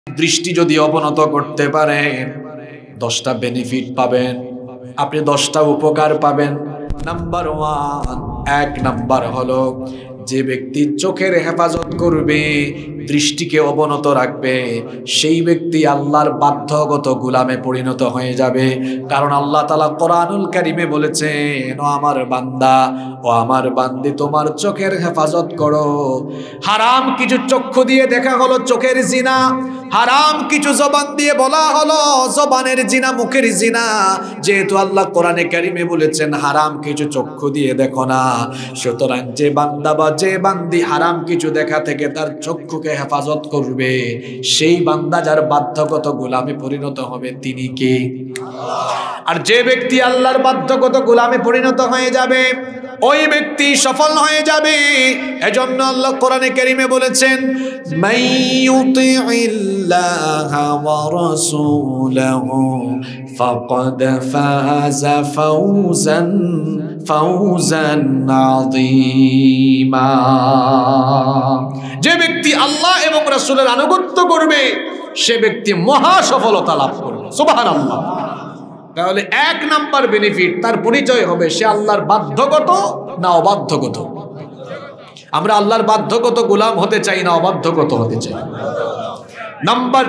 দৃষ্টি যদি অবনত করতে পারেন 10টা বেনিফিট পাবেন, আপনি 10টা উপকার পাবেন। নাম্বার 1 নাম্বার হলো যে ব্যক্তি চোখের হেফাজত করবে, দৃষ্টিকে অবনত রাখবে, সেই ব্যক্তি আল্লাহর বাধ্যগত গোলামে পরিণত হয়ে যাবে। কারণ আল্লাহ তাআলা কোরআনুল কারীমে বলেছেন, ও আমার বান্দা, ও আমার বান্দি, তোমার চোখের হেফাজত করো। হারাম কিছু চক্ষু দিয়ে দেখা হলো চোখের জিনা, হারাম কিছু জবান দিয়ে বলা হলো জবানের জিনা, মুখের জিনা। যেহেতু আল্লাহ কোরআনে কারীমে বলেছেন হারাম কিছু চক্ষু দিয়ে দেখো না, সুতরাং যে বান্দা বা যে বান্দি হারাম কিছু দেখা থেকে তার চক্ষুকে হেফাজত করবে, সেই বান্দা যার বাধ্যগত গোলামে পরিণত হবে তিনি কে? আর যে ব্যক্তি আল্লাহর বাধ্যগত গোলামে পরিণত হয়ে যাবে, ওই ব্যক্তি সফল হয়ে যাবে। এজন্য আল্লাহ কোরআনে কারীমে বলেছেন, মাইয়ুতিইল্লাহা ওয়া রাসূলাহু ফাকাদ ফাযা ফাওজান আযীমা। যে ব্যক্তি আল্লাহ এবং রাসূলের আনুগত্য করবে, সে ব্যক্তি মহা সফলতা লাভ করবে। সুবহানাল্লাহ। তাহলে 1 নাম্বার বেনিফিট, তার পরিচয় হবে সে আল্লাহর বাধ্যগত না অবাধ্যগত। আমরা আল্লাহর বাধ্যগত গোলাম হতে চাই না অবাধ্যগত হতে চাই? নাম্বার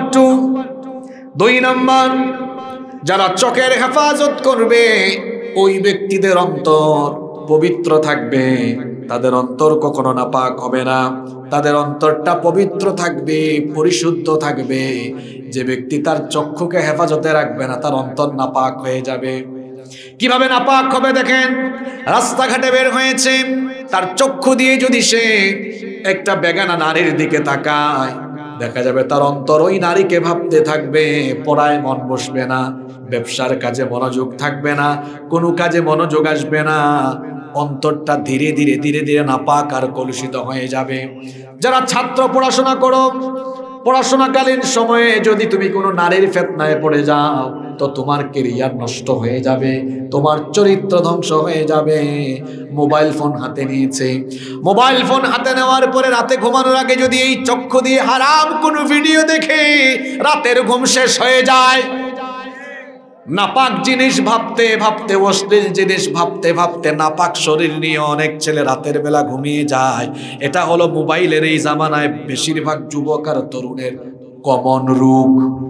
2 নাম্বার, যারা চোখের হেফাজত করবে ওই ব্যক্তিদের অন্তর পবিত্র থাকবে, তাদের অন্তর কখনো নাপাক হবে না, তাদের অন্তরটা পবিত্র থাকবে, পরিশুদ্ধ থাকবে। যে ব্যক্তি তার চক্ষুকে হেফাজতে রাখবে না, তার অন্তর নাপাক হয়ে যাবে। কিভাবে নাপাক হবে দেখেন, রাস্তাঘাটে বের হয়েছে, তার চক্ষু দিয়ে যদি সে একটা বেগানা নারীর দিকে তাকায়, দেখা যাবে তার অন্তর ওই নারীকে ভাবতে থাকবে, পড়ায় মন বসবে না, ব্যবসার কাজে মনোযোগ থাকবে না, কোনো কাজে মনোযোগ আসবে না, অন্তরটা ধীরে ধীরে ধীরে ধীরে নাপাক আর কলুষিত হয়ে যাবে। যারা ছাত্র পড়াশোনা করো, পড়াশোনাকালীন সময়ে যদি তুমি কোনো নারীর ফিতনায় পড়ে যাও, তো তোমার ক্যারিয়ার নষ্ট হয়ে যাবে, তোমার চরিত্র ধ্বংস হয়ে যাবে। মোবাইল ফোন হাতে নিয়েছে, মোবাইল ফোন হাতে নেওয়ার পরে রাতে ঘুমানোর আগে যদি এই চক্ষু দিয়ে হারাম কোনো ভিডিও দেখে রাতের ঘুম শেষ হয়ে যায়। নাপাক জিনিস ভাবতে ভাবতে, অশ্লীল জিনিস ভাবতে ভাবতে নাপাক শরীর নিয়ে অনেক ছেলে রাতের বেলা ঘুমিয়ে যায়। এটা হলো মোবাইলের এই জামানায় বেশিরভাগ যুবক আর তরুণের কমন রোগ।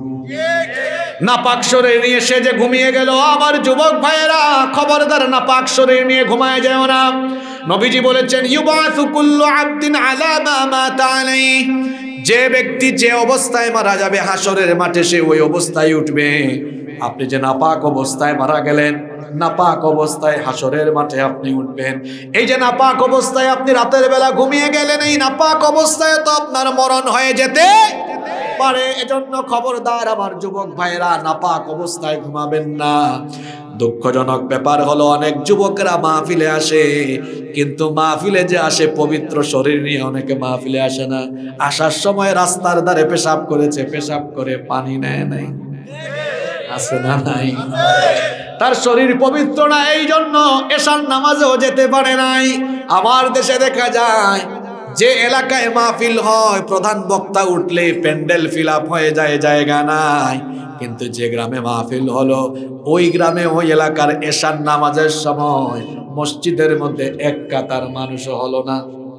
নাপাক শরীর নিয়ে সে যে ঘুমিয়ে গেল, আমার যুবক ভাইয়েরা খবরদার নাপাক শরীর নিয়ে ঘুমায় যাও না। নবীজি বলেছেন, ইউবাসু কুল্লু আবদিন আলা মা মাতা আলাইহি। যে ব্যক্তি যে অবস্থায় মারা যাবে হাসরের মাঠে সে ওই অবস্থায় উঠবে। আপনি যে নাপাক অবস্থায় মারা গেলেন, নাপাক অবস্থায় হাসরের মাঠে আপনি উঠবেন। এই যে নাপাক অবস্থায় আপনি রাতের বেলা ঘুমিয়ে গেলেন, এই নাপাক অবস্থায় তো আপনার মরণ হয়ে যেতে পারে। এজন্য খবরদার আমার যুবক ভাইরা, নাপাক অবস্থায় ঘুমাবেন না। দুঃখজনক ব্যাপার হলো অনেক যুবকরা মাহফিলে আসে, কিন্তু মাহফিলে যে আসে পবিত্র শরীর নিয়ে, অনেকে মাহফিলে আসে না। আসার সময় রাস্তার ধারে পেশাব করেছে, পেশাব করে পানি নেয় নাই, আছে না নাই? তার শরীর পবিত্র না, এই জন্য এশার নামাজেও যেতে পারে নাই। আমার দেশে দেখা যায় যে এলাকায় মাহফিল হয়, প্রধান বক্তা উঠলে প্যান্ডেল ফিল আপ হয়ে যায়, জায়গা নাই। কিন্তু যে গ্রামে মাহফিল হলো, ওই গ্রামে ওই এলাকার এশার নামাজের সময় মসজিদের মধ্যে এক কাতার মানুষও হলো না।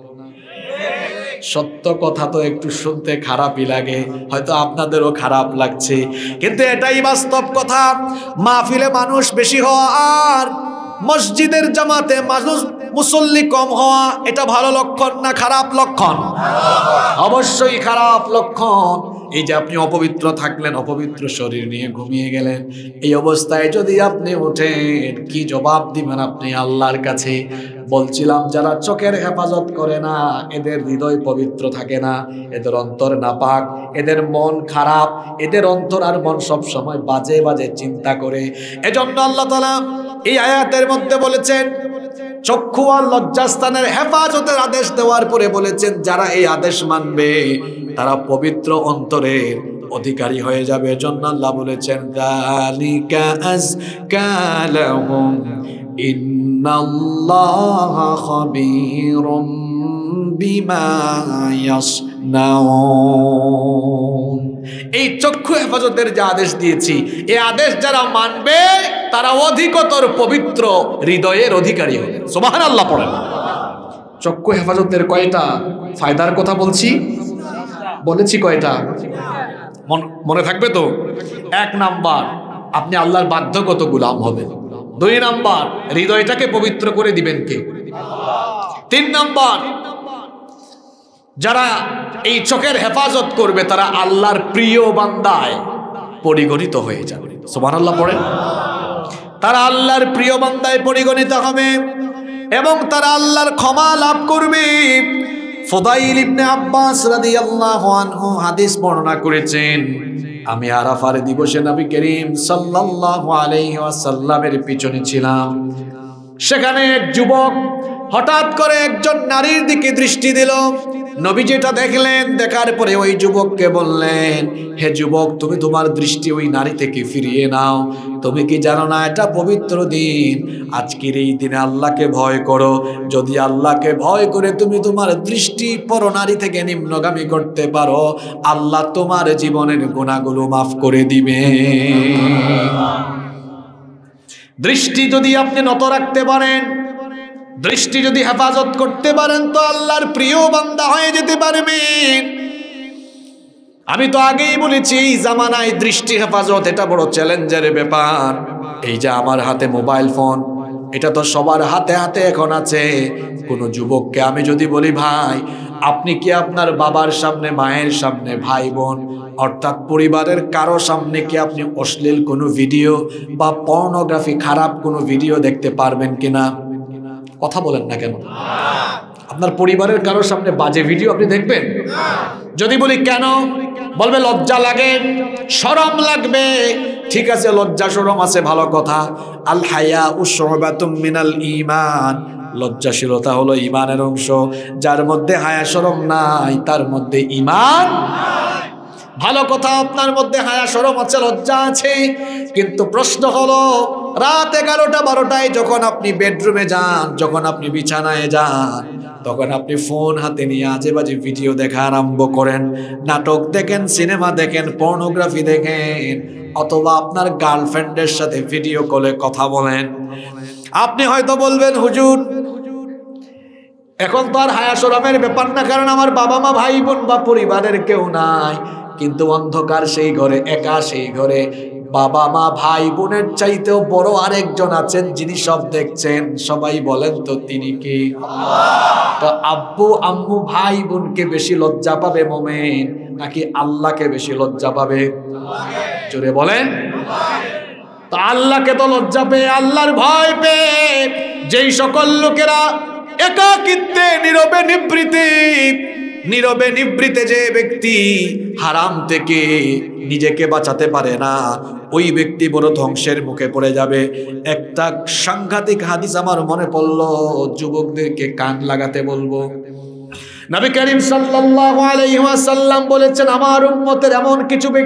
সত্য কথা তো একটু শুনতে খারাপই লাগে, হয়তো আপনাদেরও খারাপ লাগছে, কিন্তু এটাই বাস্তব কথা। মাহফিলে মানুষ বেশি হওয়া আর মসজিদের জামাতে মানুষ মুসল্লি কম হওয়া, এটা ভালো লক্ষণ না খারাপ লক্ষণ? অবশ্যই খারাপ লক্ষণ। এই যে আপনি অপবিত্র থাকলেন, অপবিত্র শরীর নিয়ে ঘুমিয়ে গেলেন, এই অবস্থায় যদি আপনি ওঠেন, কি জবাব দিবেন আপনি আল্লাহর কাছে? বলছিলাম যারা চোখের হেফাজত করে না, এদের হৃদয় পবিত্র থাকে না, এদের অন্তর নাপাক, এদের মন খারাপ, এদের অন্তর আর মন সব সময় বাজে বাজে চিন্তা করে। এজন্য আল্লাহ তাআলা এই আয়াতের মধ্যে বলেছেন, চক্ষু আর লজ্জাস্থানের হেফাজতের আদেশ দেওয়ার পরে বলেছেন, যারা এই আদেশ মানবে তারা পবিত্র অন্তরের অধিকারী হয়ে যাবে। এজন্য আল্লাহ বলেছেন, যালিকা আযকা লাহুম ইন্নাল্লাহা খাবীরুম বিমা নাউন। এই চক্ষু হেফাজতের যে আদেশ দিয়েছি, এই আদেশ যারা মানবে তারা অধিকতর পবিত্র হৃদয়ের অধিকারী হবে। সুবহানাল্লাহ পড়েন। চক্ষু হেফাজতের কয়টা ফায়দার কথা বলেছি কয়টা? মনে থাকবে তো? 1 নাম্বার, আপনি আল্লাহর বাধ্যগত গোলাম হবেন। 2 নাম্বার, হৃদয়টাকে পবিত্র করে দিবেন কে? 3 নাম্বার, যারা এই চোখের হেফাজত করবে তারা আল্লাহর প্রিয় বান্দায় পরিগণিত হয়ে যাবে। সুবহানাল্লাহ পড়েন। তারা আল্লাহর প্রিয় বান্দায় পরিগণিত হবে এবং তারা আল্লাহর ক্ষমা লাভ করবে। ফুদাইল ইবনে আব্বাস রাদিয়াল্লাহু আনহু হাদিস বর্ণনা করেছেন, আমি আরাফার দিবসে নবী করিম সাল্লাল্লাহু আলাইহি ওয়াসাল্লামের পিছনে ছিলাম। সেখানে এক যুবক হঠাৎ করে একজন নারীর দিকে দৃষ্টি দিল। নবী যেটা দেখলেন, দেখার পরে ওই যুবককে বললেন, হে যুবক, তুমি তোমার দৃষ্টি ওই নারী থেকে ফিরিয়ে নাও। তুমি কি জানো না এটা পবিত্র দিন? আজকের এই দিনে আল্লাহকে ভয় করো। যদি আল্লাহকে ভয় করে তুমি তোমার দৃষ্টি পরনারী থেকে নিম্নগামী করতে পারো, আল্লাহ তোমার জীবনের গুনাহগুলো মাফ করে দিবে। দৃষ্টি যদি আপনি নত রাখতে পারেন, দৃষ্টি যদি হেফাজত করতে পারেন, তো আল্লাহর প্রিয় বান্দা হয়ে যেতে পারবেন। আমি তো আগেই বলেছি, এই জামানায় দৃষ্টি হেফাজত এটা বড় চ্যালেঞ্জের ব্যাপার। এই যে আমার হাতে মোবাইল ফোন, এটা তো সবার হাতে হাতে এখন আছে। কোনো যুবককে আমি যদি বলি, ভাই আপনি কি আপনার বাবার সামনে, মায়ের সামনে, ভাই বোন অর্থাৎ পরিবারের কারো সামনে কি আপনি অশ্লীল কোনো ভিডিও বা পর্নোগ্রাফি, খারাপ কোনো ভিডিও দেখতে পারবেন কিনা? কথা বলেন না কেন? আপনার পরিবারের কারোর সামনে বাজে ভিডিও আপনি দেখবেন? যদি বলি কেন, বলবে লজ্জা লাগে, শরম লাগবে। ঠিক আছে, লজ্জা শরম আছে, ভালো কথা। আল হায়া শুবাতুম মিনাল ঈমান, লজ্জাশীলতা হলো ঈমানের অংশ। যার মধ্যে হায়া শরম নাই তার মধ্যে ঈমান। ভালো কথা, আপনার মধ্যে হায়া শরম আছে, লজ্জা আছে। কিন্তু প্রশ্ন হলো, রাত 11টা 12টায় যখন আপনি বেডরুমে যান, যখন আপনি বিছানায় যান, তখন আপনি ফোন হাতে নিয়ে আজে বাজে ভিডিও দেখা আরম্ভ করেন। নাটক দেখেন, সিনেমা দেখেন, পর্নোগ্রাফি দেখেন, অথবা আপনার গার্লফ্রেন্ডের সাথে ভিডিও কলে কথা বলেন। আপনি হয়তো বলবেন, হুজুর এখন তো আর হায়া শরমের ব্যাপার না, কারণ আমার বাবা মা, ভাই বোন বা পরিবারের কেউ নাই। কিন্তু অন্ধকার সেই ঘরে, একা সেই ঘরে বাবা মা ভাই বোনের চাইতেও বড় আরেকজন আছেন যিনি সব দেখছেন। সবাই বলেন তো তিনি কে? তো আব্বু আম্মু ভাই বোনকে বেশি লজ্জা পাবে মুমিন, নাকি আল্লাহকে বেশি লজ্জা পাবে? জোরে বলেন। তো আল্লাহকে তো লজ্জা পেয়ে, আল্লাহর ভয় পেয়ে যেই সকল লোকেরা একাকিত্বে নীরবে নিবৃতে যে ব্যক্তি হারাম থেকে নিজেকে বাঁচাতে পারে না, ওই ব্যক্তি বড় ধ্বংসের মুখে পড়ে যাবে। একটা সাংঘাতিক হাদিস আমার মনে পড়লো, যুবকদেরকে কান লাগাতে বলবো। নবী করিম সাল্লাল্লাহু আলাইহি ওয়াসাল্লাম বলেছেন, আমার উম্মতের এমন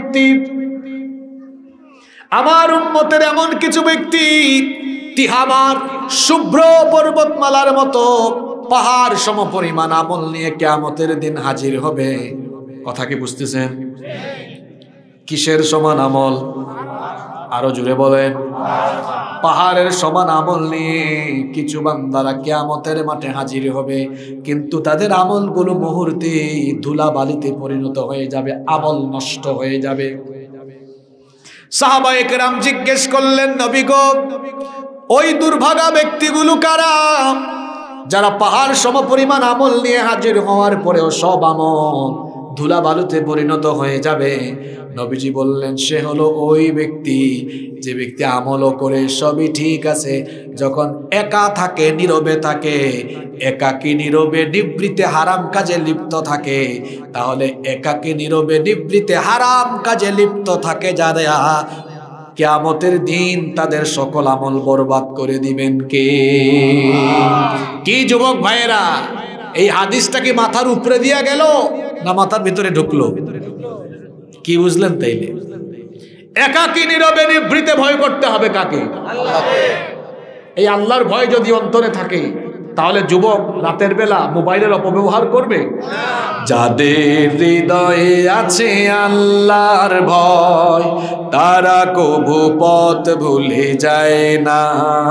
কিছু ব্যক্তি তিহামার শুভ্র পর্বতমালার মতো পাহাড় সমপরিমাণ আমল নিয়ে কিয়ামতের দিন হাজির হবে। কথা কি বুঝতেছেন? কিসের সমান আমল? আরো জোরে বলেন। পাহাড়ের সমান আমল নিয়ে কিছু বান্দারা কিয়ামতের মাঠে হাজির হবে, কিন্তু তাদের আমলগুলো মুহূর্তে ধুলা বালিতে পরিণত হয়ে যাবে, আমল নষ্ট হয়ে যাবে। সাহাবায়ে কেরাম জিজ্ঞেস করলেন, নবী গো, ওই দুর্ভাগা ব্যক্তিগুলো কারা যারা পাহাড় সমপরিমাণ আমল নিয়ে হাজির হওয়ার পরেও সব আমল ধুলা বালুতে পরিণত হয়ে যাবে? নবীজি বললেন, সে হলো ওই ব্যক্তি যে ব্যক্তি আমলও করে সবই ঠিক আছে, যখন একা থাকে, নীরবে থাকে, একাকী নীরবে নিবৃতে হারাম কাজে লিপ্ত থাকে, তাহলে একাকী নীরবে নিবৃতে হারাম কাজে লিপ্ত থাকে যারা, কিয়ামতের দিন তাদের সকল আমল বরবাদ করে দিবেন কে? কি যুবক ভাইয়েরা, এই হাদিসটা কি মাথার উপরে দিয়া গেল না মাথার ভিতরে ঢুকলো? কি বুঝলেন তাইলে? একাকী নীরবে নিবৃতে ভয় করতে হবে কাকে? আল্লাহকে। এই আল্লাহর ভয় যদি অন্তরে থাকে, তাহলে যুবক রাতের বেলা মোবাইলের অপব্যবহার করবে? যাদের হৃদয়ে আছে আল্লাহর ভয়, তারা কবু পথ ভুলে যায় না।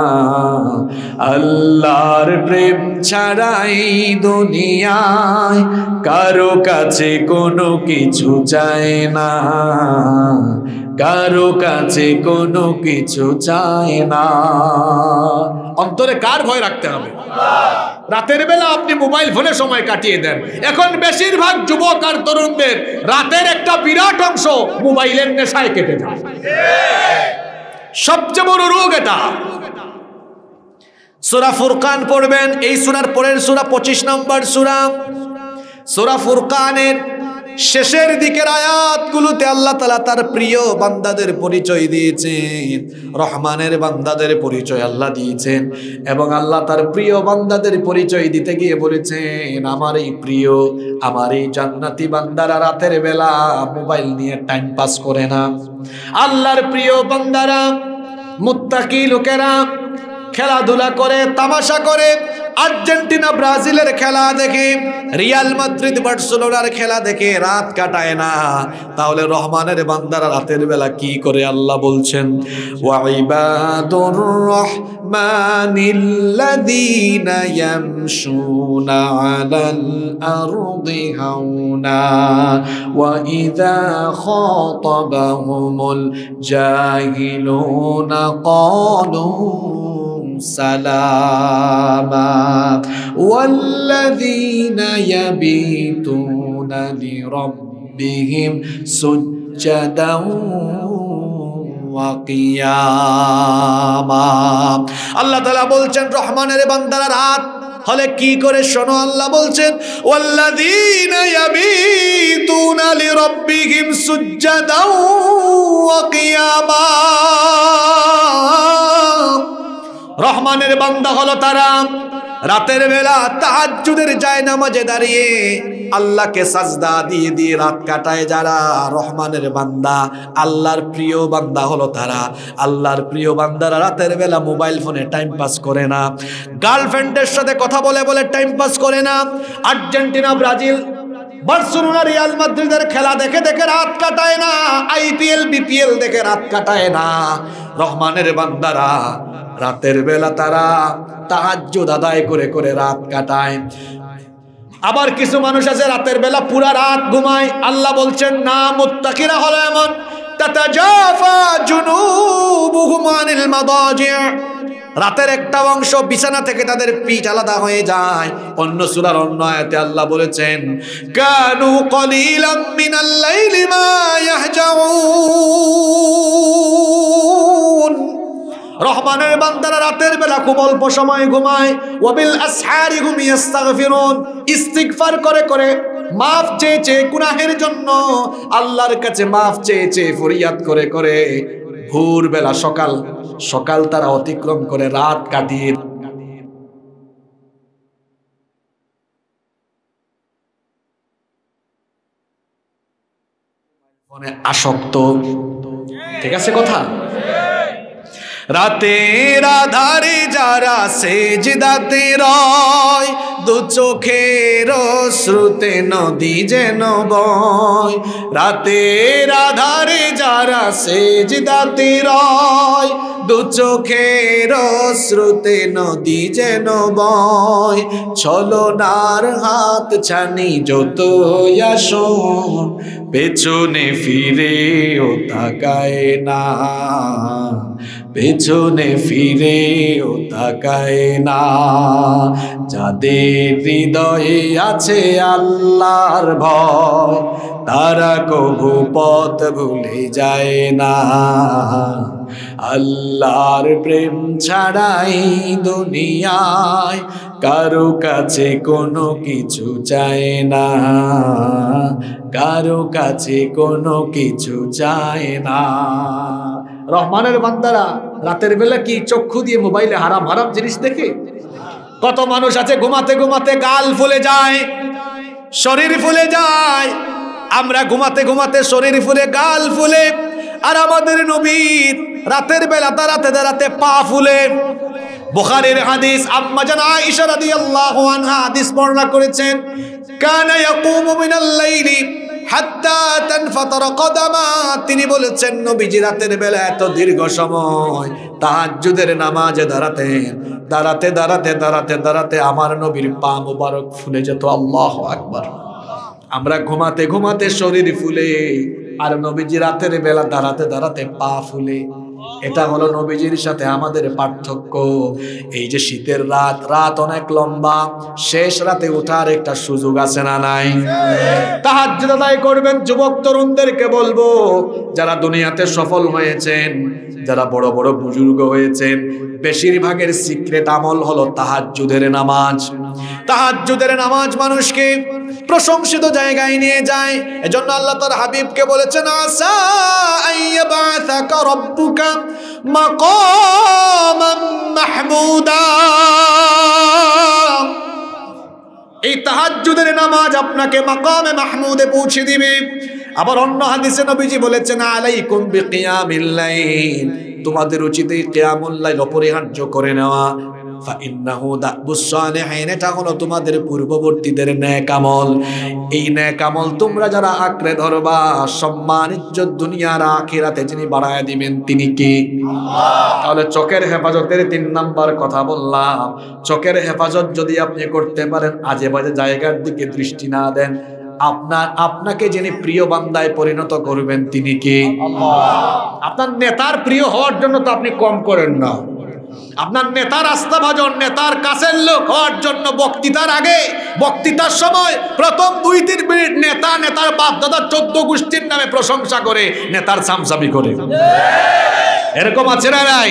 আল্লাহর প্রেম ছাড়াই দুনিয়ায় কারো কাছে কোনো কিছু চায় না, কারো কাছে কোনো কিছু চায় না। অন্তরে কার ভয় রাখতে হবে? রাতের বেলা আপনি মোবাইল ফোনে সময় কাটিয়ে দেন। এখন বেশিরভাগ যুবক আর তরুণদের রাতের একটা বিরাট অংশ মোবাইলের নেশায় কেটে যায়। সবচেয়ে বড় রোগ এটা। সূরা ফুরকান পড়বেন, এই সূরার পরের সূরা 25 নম্বর সূরা। সূরা ফুরকানের শেষের দিকের আয়াতগুলোতে আল্লাহ তাআলা তার প্রিয় বান্দাদের পরিচয় দিয়েছেন, রহমানের বান্দাদের পরিচয় আল্লাহ দিয়েছেন। এবং আল্লাহ তার প্রিয় বান্দাদের পরিচয় দিতে গিয়ে বলেছেন, আমার এই প্রিয়, আমার এই জান্নাতি বান্দারা রাতের বেলা মোবাইল নিয়ে টাইম পাস করে না। আল্লাহর প্রিয় বান্দারা, মুত্তাকি লোকেরা খেলাধুলা করে, তামাশা করে, আর্জেন্টিনা ব্রাজিলের খেলা দেখে, রিয়াল মাদ্রিদ বার্সেলোনার খেলা দেখে রাত কাটায় না। তাহলে রহমানের বান্দারা রাতের বেলা কি করে? আল্লাহ বলছেন, ওয়া ইবাদুর রহমানিল্লাযীনা ইয়ামশুনা আলাল আরদি হাওনা ওয়া ইযা খাতাবাহুমুল জাহিলুনা ক্বালু সালামা ওয়াল্লাযীনা ইয়াবিতুনা লিরাব্বিহিম সুজ্জাদান ওয়া কিয়ামা। আল্লাহ তাআলা বলছেন রহমানের বান্দারা রাত হলে কি করে? শোনো, আল্লাহ বলছেন, ওয়াল্লাযীনা ইয়াবিতুনা লিরাব্বিহিম সুজ্জাদান ওয়া কিয়ামা। রহমানের বান্দা হলো তারা রাতের বেলা তাহাজ্জুদের জায়নামাজে দাঁড়িয়ে আল্লাহকে সাজদা দিয়ে দিয়ে রাত কাটায় যারা রহমানের বান্দা। আল্লাহর প্রিয় বান্দা হলো তারা। আল্লাহর প্রিয় বান্দারা রাতের বেলা মোবাইল ফোনে টাইম পাস করে না, গার্লফ্রেন্ডের সাথে কথা বলে বলে টাইম পাস করে না, আর্জেন্টিনা ব্রাজিল বার্সেলোনা রিয়াল মাদ্রিদের খেলা দেখে দেখে রাত কাটায় না, আইপিএল বিপিএল দেখে রাত কাটায় না। রহমানের বান্দারা রাতের বেলা তারা তাহাজ্জুদ আদায় করে করে রাত কাটায়। আবার কিছু মানুষ আছে রাতের বেলা পুরা রাত ঘুমায়। আল্লাহ বলছেন না, মুত্তাকিরা হলো এমন, তাতাজাফা জুনুবুহুম আনিল মাদাজি', রাতের একটা অংশ বিছানা থেকে তাদের পিঠ আলাদা হয়ে যায়। অন্য সূরার অন্য আয়াতে আল্লাহ বলেছেন, কানু কলিলাম মিনাল লাইলি মা ইয়াহজাউন। রহমানের বান্দারা রাতের বেলা খুব অল্প সময় ঘুমায়। ওয়াবিল আসহারি হুম ইস্তাগফিরুন, ইস্তিগফার করে করে, মাফ চেয়ে চেয়ে, গুনাহের জন্য আল্লাহর কাছে মাফ চেয়ে চেয়ে ফরিয়াদ করে করে ভোর বেলা সকাল সকাল তারা অতিক্রম করে রাত কাটিয়ে আসক্ত। ঠিক আছে কথা? রাতের আধারে যারা সেজদাতে রয়, দু চোখের শ্রুতে নদী যেন বয়। রাতের আধারে যারা সেজদাতে রয়, দু চোখের শ্রুতে নদী যেন বয়। ছলনার হাত ছানি যত আসুন, পেছনে ফিরেও তাকায় না, পেছনে ফিরেও তাকায় না। যাদের হৃদয়ে আছে আল্লাহর ভয়, তারা কবু পথ ভুলে যায় না। আল্লাহর প্রেম ছাড়াই দুনিয়ায় কারো কাছে কোনো কিছু চায় না, কারো কাছে কোনো কিছু চায় না। রহমানের বান্দারা রাতের বেলা কি চক্ষু দিয়ে মোবাইলে হারাম হারাম জিনিস দেখে? কত মানুষ আছে ঘুমাতে ঘুমাতে গাল ফুলে যায়, শরীর ফুলে যায়। আমরা ঘুমাতে ঘুমাতে শরীর ফুলে, গাল ফুলে, আর আমাদের নবীর রাতের বেলা দাঁড়াতে দাঁড়াতে পা ফুলে। বুখারীর হাদিস, আম্মা জান আয়েশা রাদিয়াল্লাহু আনহা হাদিস বর্ণনা করেছেন, কানা ইয়াকুমু মিনাল লাইলি হাত্তা তানফাতারা কদামা। তিনি বলেছেন নবীজি রাতের বেলা এত দীর্ঘ সময় তাহাজ্জুদের নামাজে দাঁড়াতেন, দাঁড়াতে দাঁড়াতে দাঁড়াতে দাঁড়াতে আমার নবীর পা মুবারক ফুলে যেত। আল্লাহু আকবার। আমরা ঘুমাতে ঘুমাতে শরীর ফুলে, আর নবীজি রাতের বেলা দাঁড়াতে দাঁড়াতে পা ফুলে। এটা হলো নবীজির সাথে আমাদের পার্থক্য। এই যে শীতের রাত, রাত অনেক লম্বা, শেষ রাতে ওঠার একটা সুযোগ আছে না নাই? তাহাজ্জুদ আদায় করবেন। যুবক তরুণদেরকে বলবো, যারা দুনিয়াতে সফল হয়েছেন, যারা বড় বড় বুজুর্গ হয়েছেন, বেশিরভাগের সিক্রেট আমল হলো তাহাজ্জুদের নামাজ। তাহাজ্জুদের নামাজ মানুষকে প্রশংসিত জায়গায় নিয়ে যায়। এজন্য আল্লাহ তার হাবিবকে বলেছেন, আসা আইয়াবাসাকা রাব্বুকা মাকামান মাহমুদা। এই তাহাজ্জুদের নামাজ আপনাকে মাকামে মাহমুদে পৌঁছে দিবে। আবার অন্য হাদিসে নবীজি বলেছেন, আলাইকুম বিকিয়ামিল লাইল, তোমাদের উচিত এই কিয়ামুল লাইল অপরিহার্য করে নেওয়া। ফাইন্নাহু দাবুস সালিহিন, এটা হলো তোমাদের পূর্ববর্তীদের নেক আমল। এই নেক আমল তোমরা যারা আঁকড়ে ধরবা, সম্মান ইজ্জত দুনিয়ার আখিরাতে যিনি বাড়ায় দিবেন তিনি কি? আল্লাহ। তাহলে চোখের হেফাজতের 3 নাম্বার কথা বললাম। চোখের হেফাজত যদি আপনি করতে পারেন, আজে বাজে জায়গার দিকে দৃষ্টি না দেন, আপনাকে যিনি প্রিয় বান্দায় পরিণত করবেন তিনি কি? আল্লাহ। আপনার নেতার প্রিয় হওয়ার জন্য তো আপনি কম করেন না। আপনার নেতার আস্থাভাজন, নেতার কাছের লোক হওয়ার জন্য বক্তৃতার আগে, বক্তৃতার সময় প্রথম 2-3 মিনিট নেতার বাপ দাদা 14 গোষ্ঠীর নামে প্রশংসা করে, নেতার সামসামি করে। এরকম আছে না নাই?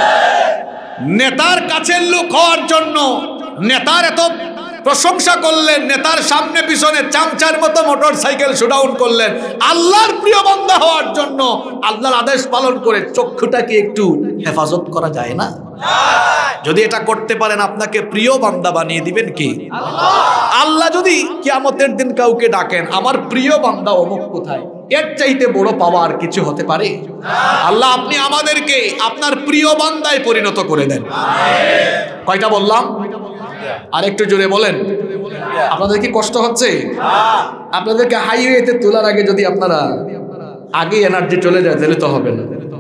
নেতার কাছের লোক হওয়ার জন্য নেতার এত প্রশংসা করলেন, নেতার সামনে পিছনে চামচার মতো মোটর সাইকেল শোডাউন করলেন। আল্লাহর প্রিয় বান্দা হওয়ার জন্য আল্লাহর আদেশ পালন করে চক্ষুটাকে একটু হেফাজত করা যায় না? যদি এটা করতে পারেন, আপনাকে প্রিয় বান্দা বানিয়ে দিবেন কি? আল্লাহ। আল্লাহ যদি কিয়ামতের দিন কাউকে ডাকেন, আমার প্রিয় বান্দা অমুক কোথায়, এর চাইতে বড় পাওয়ার কিছু হতে পারে? আল্লাহ আপনি আমাদেরকে আপনার প্রিয় বান্দায় পরিণত করে দেন। কয়টা বললাম? আরেকটু জোরে বলেন। আপনাদের কি কষ্ট হচ্ছে? আপনাদেরকে হাইওয়েতে তোলার আগে যদি আপনারা আগে এনার্জি চলে যায় তাহলে তো হবে না।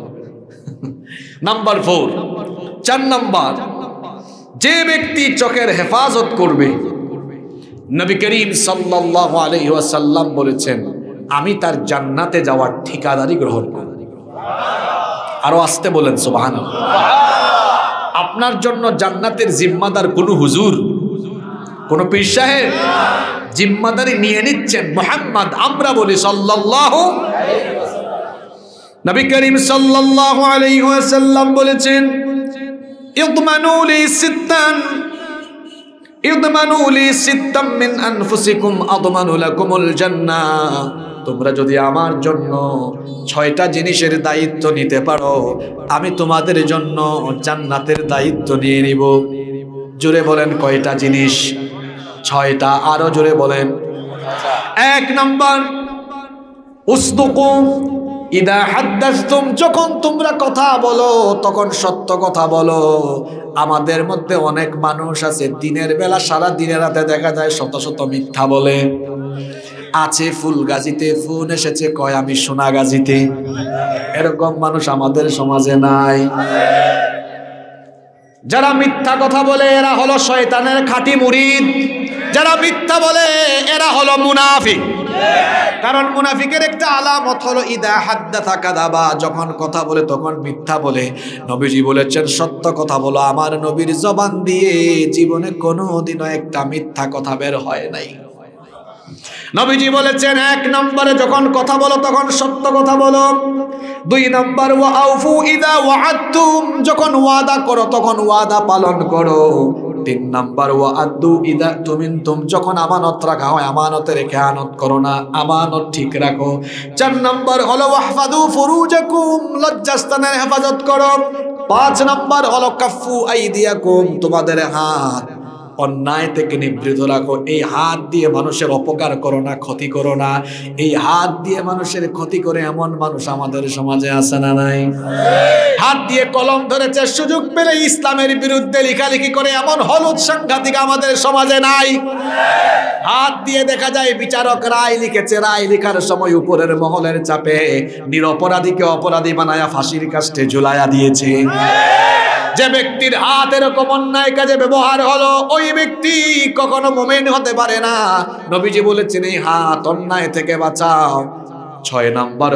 নাম্বার 4, 4 নাম্বার, যে ব্যক্তি চোখের হেফাজত করবে, নবী করিম সাল্লাল্লাহু আলাইহি ওয়াসাল্লাম বলেছেন, আমি তার জান্নাতে যাওয়ার ঠিকাদারি গ্রহণ করব। আরো আসতে বলেন সুবহানাল্লাহ। আপনার জন্য জান্নাতের জিম্মাদার কোন হুজুর, কোন পীর সাহেব জিম্মাদারি নিয়ে নিচ্ছেন মুহাম্মদ। আমরা বলি সাল্লাল্লাহু আলাইহি ওয়াসাল্লাম। নবী করিম সাল্লাল্লাহু আলাইহি ওয়াসাল্লাম বলেছেন, ইদমানু লি সিত্তাম মিন আনফুসিকুম আদমানু লাকুমুল জান্নাহ। তোমরা যদি আমার জন্য 6টা জিনিসের দায়িত্ব নিতে পারো, আমি তোমাদের জন্য জান্নাতের দায়িত্ব নিয়ে নিব। জোরে বলেন কয়টা জিনিস? 6টা। আরো জোরে বলেন। 1 নাম্বার, উসদুকু ইদা হাদ্দাসতুম, যখন তোমরা কথা বলো তখন সত্য কথা বলো। আমাদের মধ্যে অনেক মানুষ আছে, দিনের বেলা সারা দিনের রাতে দেখা যায় শত শত মিথ্যা বলে। আছে ফুলগাজীতে ফোন এসেছে, কয় আমি সোনাগাজীতে। এরকম মানুষ আমাদের সমাজে নাই। যারা মিথ্যা কথা বলে এরা হলো শয়তানের খাঁটি মুরিদ। যারা মিথ্যা বলে এরা হলো মুনাফিক। কারণ মুনাফিকের একটা আলামত হলো ইদা হাদ্দাসা কাযাবা, যখন কথা বলে তখন মিথ্যা বলে। নবীজি বলেছেন, সত্য কথা বলো। আমার নবীর জবান দিয়ে জীবনে কোনোদিনও একটা মিথ্যা কথা বের হয় নাই। নবীজি বলেছেন, 1 নম্বরে যখন কথা বলো তখন সত্য কথা বলো। 2 নম্বর, ওয়া আউফু ইদা ওয়াআদতুম, যখন ওয়াদা করো তখন ওয়াদা পালন করো। 3 নম্বর, ওয়া আদু ইদা তুমিনতুম, যখন আমানত রাখা হয় আমানতের খেয়ানত করো না, আমানত ঠিক রাখো। 4 নম্বর হলো ওয়াহফাদু ফুরুজাকুম, লজ্জাস্থানের হেফাজত করো। 5 নম্বর হলো কাফু আইদিয়াকুম, তোমাদের হাত অন্যায় থেকে নিবৃত রাখো। এই হাত দিয়ে মানুষের অপকার করো না, ক্ষতি করো না। এই হাত দিয়ে মানুষের ক্ষতি করে এমন মানুষ আমাদের সমাজে আছে না নাই? হাত দিয়ে কলম ধরেছে, সুযোগ পেলে ইসলামের বিরুদ্ধে লেখালেখি করে এমন হলুদ সাংঘাতিক আমাদের সমাজে নাই? হাত দিয়ে দেখা যায় বিচারক রায় লিখেছে, রায় লেখার সময় উপরের মহলের চাপে নিরপরাধীকে অপরাধী বানায়া ফাঁসির কাস্টে ঝুলাইয়া দিয়েছে। যে ব্যক্তির হাত এরকম অন্যায় কাজে ব্যবহার হলো, ওই ব্যক্তি কখনো মুমিন হতে পারে না। নবীজি বলেছেন এই হাত অন্যায় থেকে বাঁচাও। 6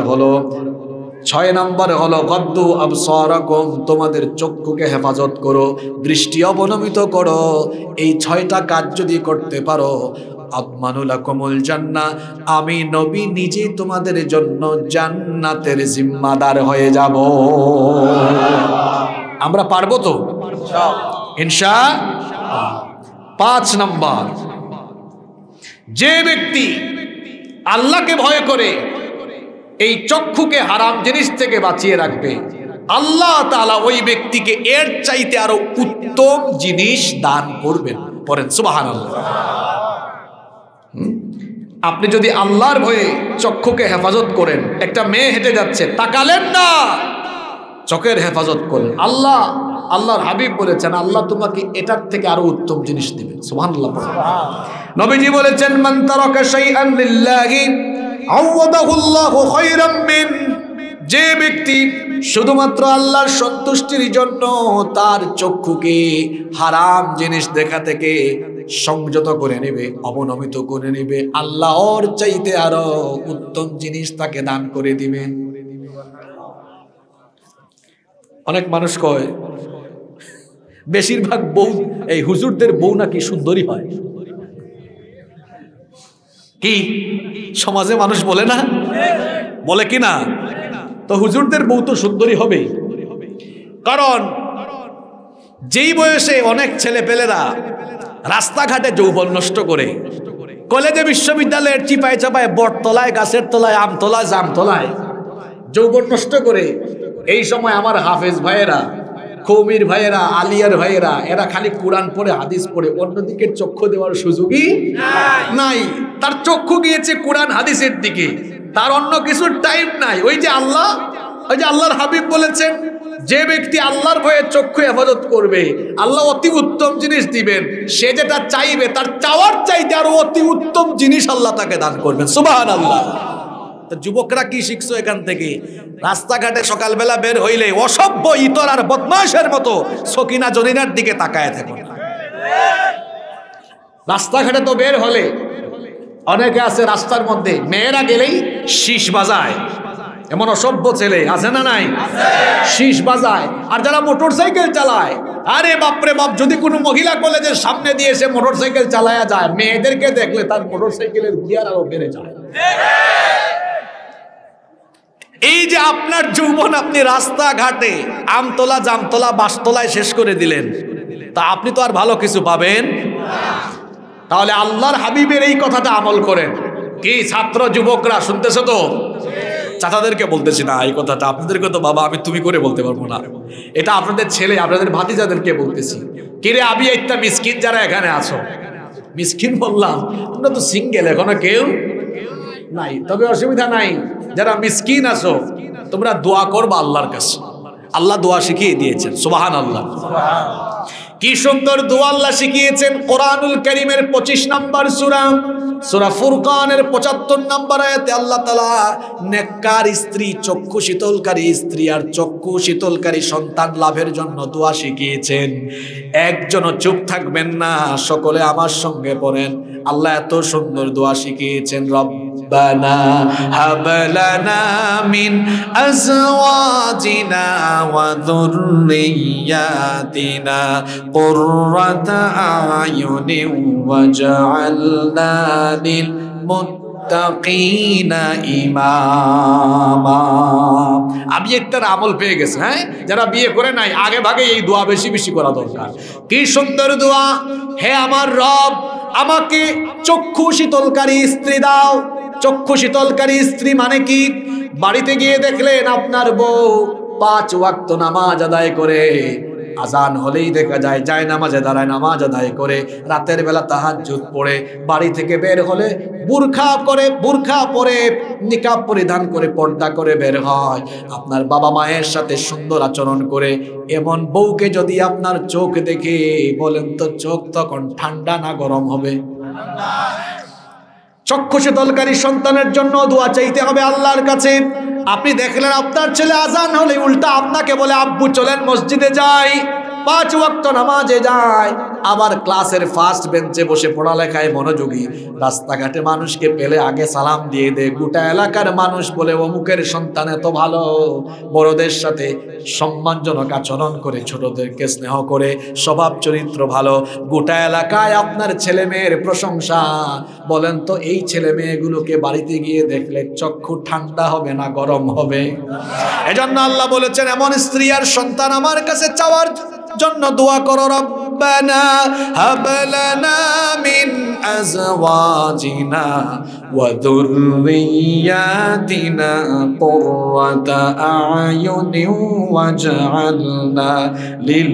নাম্বার হলো গদ্দু আবসারাকুম, তোমাদের চক্ষুকে হেফাজত করো, দৃষ্টি অবনমিত করো। এই 6টা কাজ যদি করতে পারো, আদমানুলাকুমুল জান্নাহ, আমি নবী নিজে তোমাদের জন্য জান্নাতের জিম্মাদার হয়ে যাব। আমরা পারবো তো ইনশাআল্লাহ। 5 নাম্বার, যে ব্যক্তি আল্লাহকে ভয় করে এই চক্ষুকে হারাম জিনিস থেকে বাঁচিয়ে রাখবে, আল্লাহ তাআলা ওই ব্যক্তিকে এর চাইতে আরো উত্তম জিনিস দান করবেন। পড়েন সুবহানাল্লাহ। আপনি যদি আল্লাহর ভয়ে চক্ষুকে হেফাজত করেন, একটা মেয়ে হেঁটে যাচ্ছে, তাকালেন না, চোখের হেফাজত করলেন, আল্লাহর হাবিব বলেছেন আল্লাহ তোমাকে এটার থেকে আরো উত্তম জিনিস দিবেন। সুবহানাল্লাহ। নবীজি বলেছেন মান তারাকা শাইআন লিল্লাহি আওয়াদাহুল্লাহু খায়রাম মিন, যে ব্যক্তি শুধুমাত্র আল্লাহর সন্তুষ্টির জন্য তার চক্ষুকে হারাম জিনিস দেখা থেকে সংযত করে নেবে, অবনমিত করে নেবে, আল্লাহ ওর চাইতে আরো উত্তম জিনিস তাকে দান করে দিবেন। অনেক মানুষ কয় বেশিরভাগ বউ, এই হুজুরদের বউ নাকি সুন্দরী হয়। কি সমাজে মানুষ বলে না? বলে কি না? তো হুজুরদের বউ তো সুন্দরী হবেই, কারণ যেই বয়সে অনেক ছেলে পেলেরা রাস্তাঘাটে যৌবন নষ্ট করে, কলেজে বিশ্ববিদ্যালয়ের চিপায় চাপায় বটতলায়, গাছের তলায়, আমতলায়, জামতলায় যৌবন নষ্ট করে, এই সময় আমার হাফেজ ভাইয়েরা, কৌমির ভাইয়েরা, আলিয়ার ভাইয়েরা, এরা খালি কোরআন পড়ে, হাদিস পড়ে, অন্যদিকে চক্ষু দেওয়ার সুযোগই নাই। তার চক্ষু গিয়েছে কোরআন হাদিসের দিকে, তার অন্য কিছুর টাইম নাই। ওই যে আল্লাহর হাবিব বলেছেন যে ব্যক্তি আল্লাহর ভয়ে চক্ষু হেফাজত করবে, আল্লাহ অতি উত্তম জিনিস দিবেন। সে যেটা চাইবে তার চাওয়ার চাইতে আরো অতি উত্তম জিনিস আল্লাহ তাকে দান করবেন। সুবহানাল্লাহ। যুবকরা কি শিখছো এখান থেকে? রাস্তাঘাটে সকালবেলা বের হইলে অসভ্য, ইতর আর বদমাশের মতো সকিনা জরিনার দিকে তাকায় থাকো। রাস্তাঘাটে তো বের হলে অনেকে আছে রাস্তার মধ্যে মেয়েরা গেলেই শীষ বাজায়, এমন অসভ্য ছেলে আছে না নাই? শীষ বাজায়। আর যারা মোটরসাইকেল চালায়, আরে বাপরে বাপ, যদি কোনো মহিলা কলেজের সামনে দিয়ে এসে মোটরসাইকেল চালায়া যায়, মেয়েদেরকে দেখলে তার মোটরসাইকেলের গিয়ার আরো বেড়ে যায়। এই যে আপনার যৌবন আপনি রাস্তাঘাটে আমতলা, জামতলা, বাসতলায় শেষ করে দিলেন, তা আপনি তো আর ভালো কিছু পাবেন। তাহলে আল্লাহর হাবিবের এই কথাটা আমল করেন। কি ছাত্র যুবকরা শুনতেছো তো? চাচাদেরকে বলতেছি না এই কথাটা, আপনাদেরকে তো বাবা আমি তুমি করে বলতে পারবো না, এটা আপনাদের ছেলে, আপনাদের ভাতিজাদেরকে বলতেছি। কিরে আবি একটা মিসকিন যারা এখানে আছো, মিসকিন বললাম, তোমরা তো সিঙ্গেল, এখনো কেউ নাই, তবে অসুবিধা নাই। যারা মিসকিন আছো তোমরা দোয়া করবা আল্লাহর কাছে, আল্লাহ দোয়া শিখিয়ে দিয়েছেন। সুবহানাল্লাহ। কি সুন্দর দোয়া আল্লাহ শিখিয়েছেন। কোরআনুল কারীমের 25 নম্বর সূরা ফুরকানের 75 নম্বর আয়াতে আল্লাহ তাআলা নেককার স্ত্রী, চক্ষু শীতলকারী স্ত্রী আর চক্ষু শীতলকারী সন্তান লাভের জন্য দোয়া শিখিয়েছেন। একজনও চুপ থাকবেন না, সকলে আমার সঙ্গে পড়েন। আল্লাহ এত সুন্দর দোয়া শিখিয়েছেন, রব্বানা হাব লানা মিন আজওয়াজিনা ওয়া যুররিয়াতিনা কুররাতা আয়ুনিন ওয়াজআলনা লিল মুত্তাকিনা ইমামা। আমি একটা আমল পেয়ে গেছে। হ্যাঁ, যারা বিয়ে করে নাই আগে ভাগে এই দোয়া বেশি বেশি করা দরকার। কি সুন্দর দোয়া! হে আমার রব, আমাকে চক্ষু শীতলকারী স্ত্রী দাও। চক্ষু শীতলকারী স্ত্রী মানে কি? বাড়িতে গিয়ে দেখলেন আপনার বউ 5 ওয়াক্ত নামাজ আদায় করে, আজান হলেই দেখা যায় নামাজে দাঁড়ায়, নামাজ আদায় করে, রাতের বেলা তাহাজ্জুদ পড়ে, বাড়ি থেকে বের হলে বুরখা পরে নিকাব পরিধান করে পর্দা করে বের হয়, আপনার বাবা মায়ের সাথে সুন্দর আচরণ করে। এমন বউকে যদি আপনার চোখ দেখে, বলেন তো চোখ তখন ঠান্ডা না গরম হবে? চক্ষু শীতলকারী সন্তানের জন্য দোয়া চাইতে হবে আল্লাহর কাছে। আপনি দেখলেন আপনার ছেলে আজান হলে উল্টা আপনাকে বলে, আব্বু চলেন মসজিদে যাই, 5 ওয়াক্ত নামাজে যায়, আবার ক্লাসের ফার্স্ট বেঞ্চে বসে পড়ালেখায় মনোযোগী, রাস্তাঘাটে মানুষকে পেলে আগে সালাম দিয়ে দেয়, গোটা এলাকার মানুষ বলে অমুকের সন্তান এত ভালো, বড়দের সাথে সম্মানজনক আচরণ করে, ছোটদেরকে স্নেহ করে, স্বভাব চরিত্র ভালো, গোটা এলাকায় আপনার ছেলে মেয়ের প্রশংসা। বলেন তো এই ছেলে মেয়েগুলোকে বাড়িতে গিয়ে দেখলে চক্ষু ঠান্ডা হবে না গরম হবে? এজন্য আল্লাহ বলেছেন, এমন স্ত্রী আর সন্তান আমার কাছে চাওয়ার জন্য দোয়া করো, রব্বানা হাব লানা মিন আজওয়াজিনা ওয়া যুররিয়াতিনা কুররাতা আ'য়ুনিন ওয়াজআলনা লিল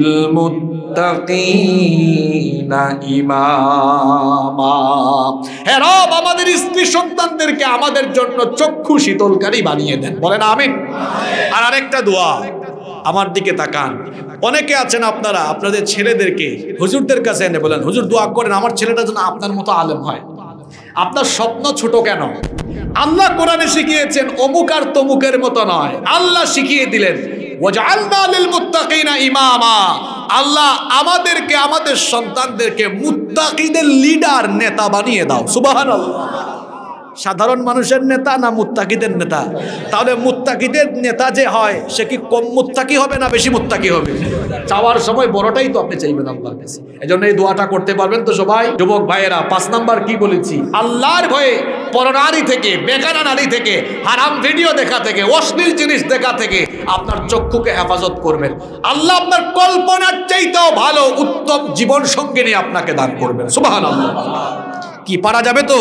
মুত্তাকিনা ইমামা। হে রব, আমাদের স্ত্রী সন্তানদেরকে আমাদের জন্য চক্ষু শীতলকারী বানিয়ে দেন, বলেন আমিন। আর আরেকটা দোয়া, আমার দিকে তাকান, অনেকে আছেন আপনারা আপনাদের ছেলেদেরকে হুজুরদের কাছে এনে বলেন, হুজুর দোয়া করেন আমার ছেলেটা যেন আপনার মতো আলেম হয়। আপনার স্বপ্ন ছোট কেন? আল্লাহ কোরআনে শিখিয়েছেন অমুক আর তমুকের মতো নয়, আল্লাহ শিখিয়ে দিলেন ওয়াজআলনা লিল মুত্তাকিনা ইমামা। আল্লাহ আমাদেরকে, আমাদের সন্তানদেরকে মুত্তাকিদের লিডার, নেতা বানিয়ে দাও। সুবহানাল্লাহ। সাধারণ মানুষের নেতা না মুত্তাকিদের নেতা? তাহলে মুত্তাকিদের নেতা যে হয় সে কি কম মুত্তাকি হবে না বেশি মুত্তাকি হবে? চাওয়ার সময় বড়টাই তো আপনি চাইবেন আল্লাহর কাছে। এজন্য এই দোয়াটা করতে পারবেন তো সবাই? যুবক ভাইয়েরা, 5 নাম্বার কি বলেছি? আল্লাহর ভয়ে পরনারী থেকে, বেগানা নারী থেকে, হারাম ভিডিও দেখা থেকে, অশ্লীল জিনিস দেখা থেকে আপনার চক্ষুকে হেফাজত করবেন। আল্লাহ আপনার কল্পনার চাইতেও ভালো উত্তম জীবন সঙ্গিনী আপনাকে দান করবেন। সুবহানাল্লাহ। কি পারা যাবে তো?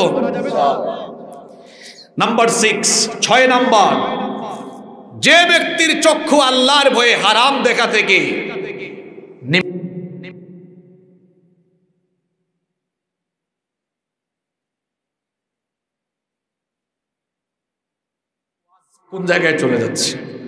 নাম্বার 6 নাম্বার, যে ব্যক্তির চক্ষু আল্লাহর ভয়ে হারাম দেখা থেকে কোন জায়গায় চলে যাচ্ছে?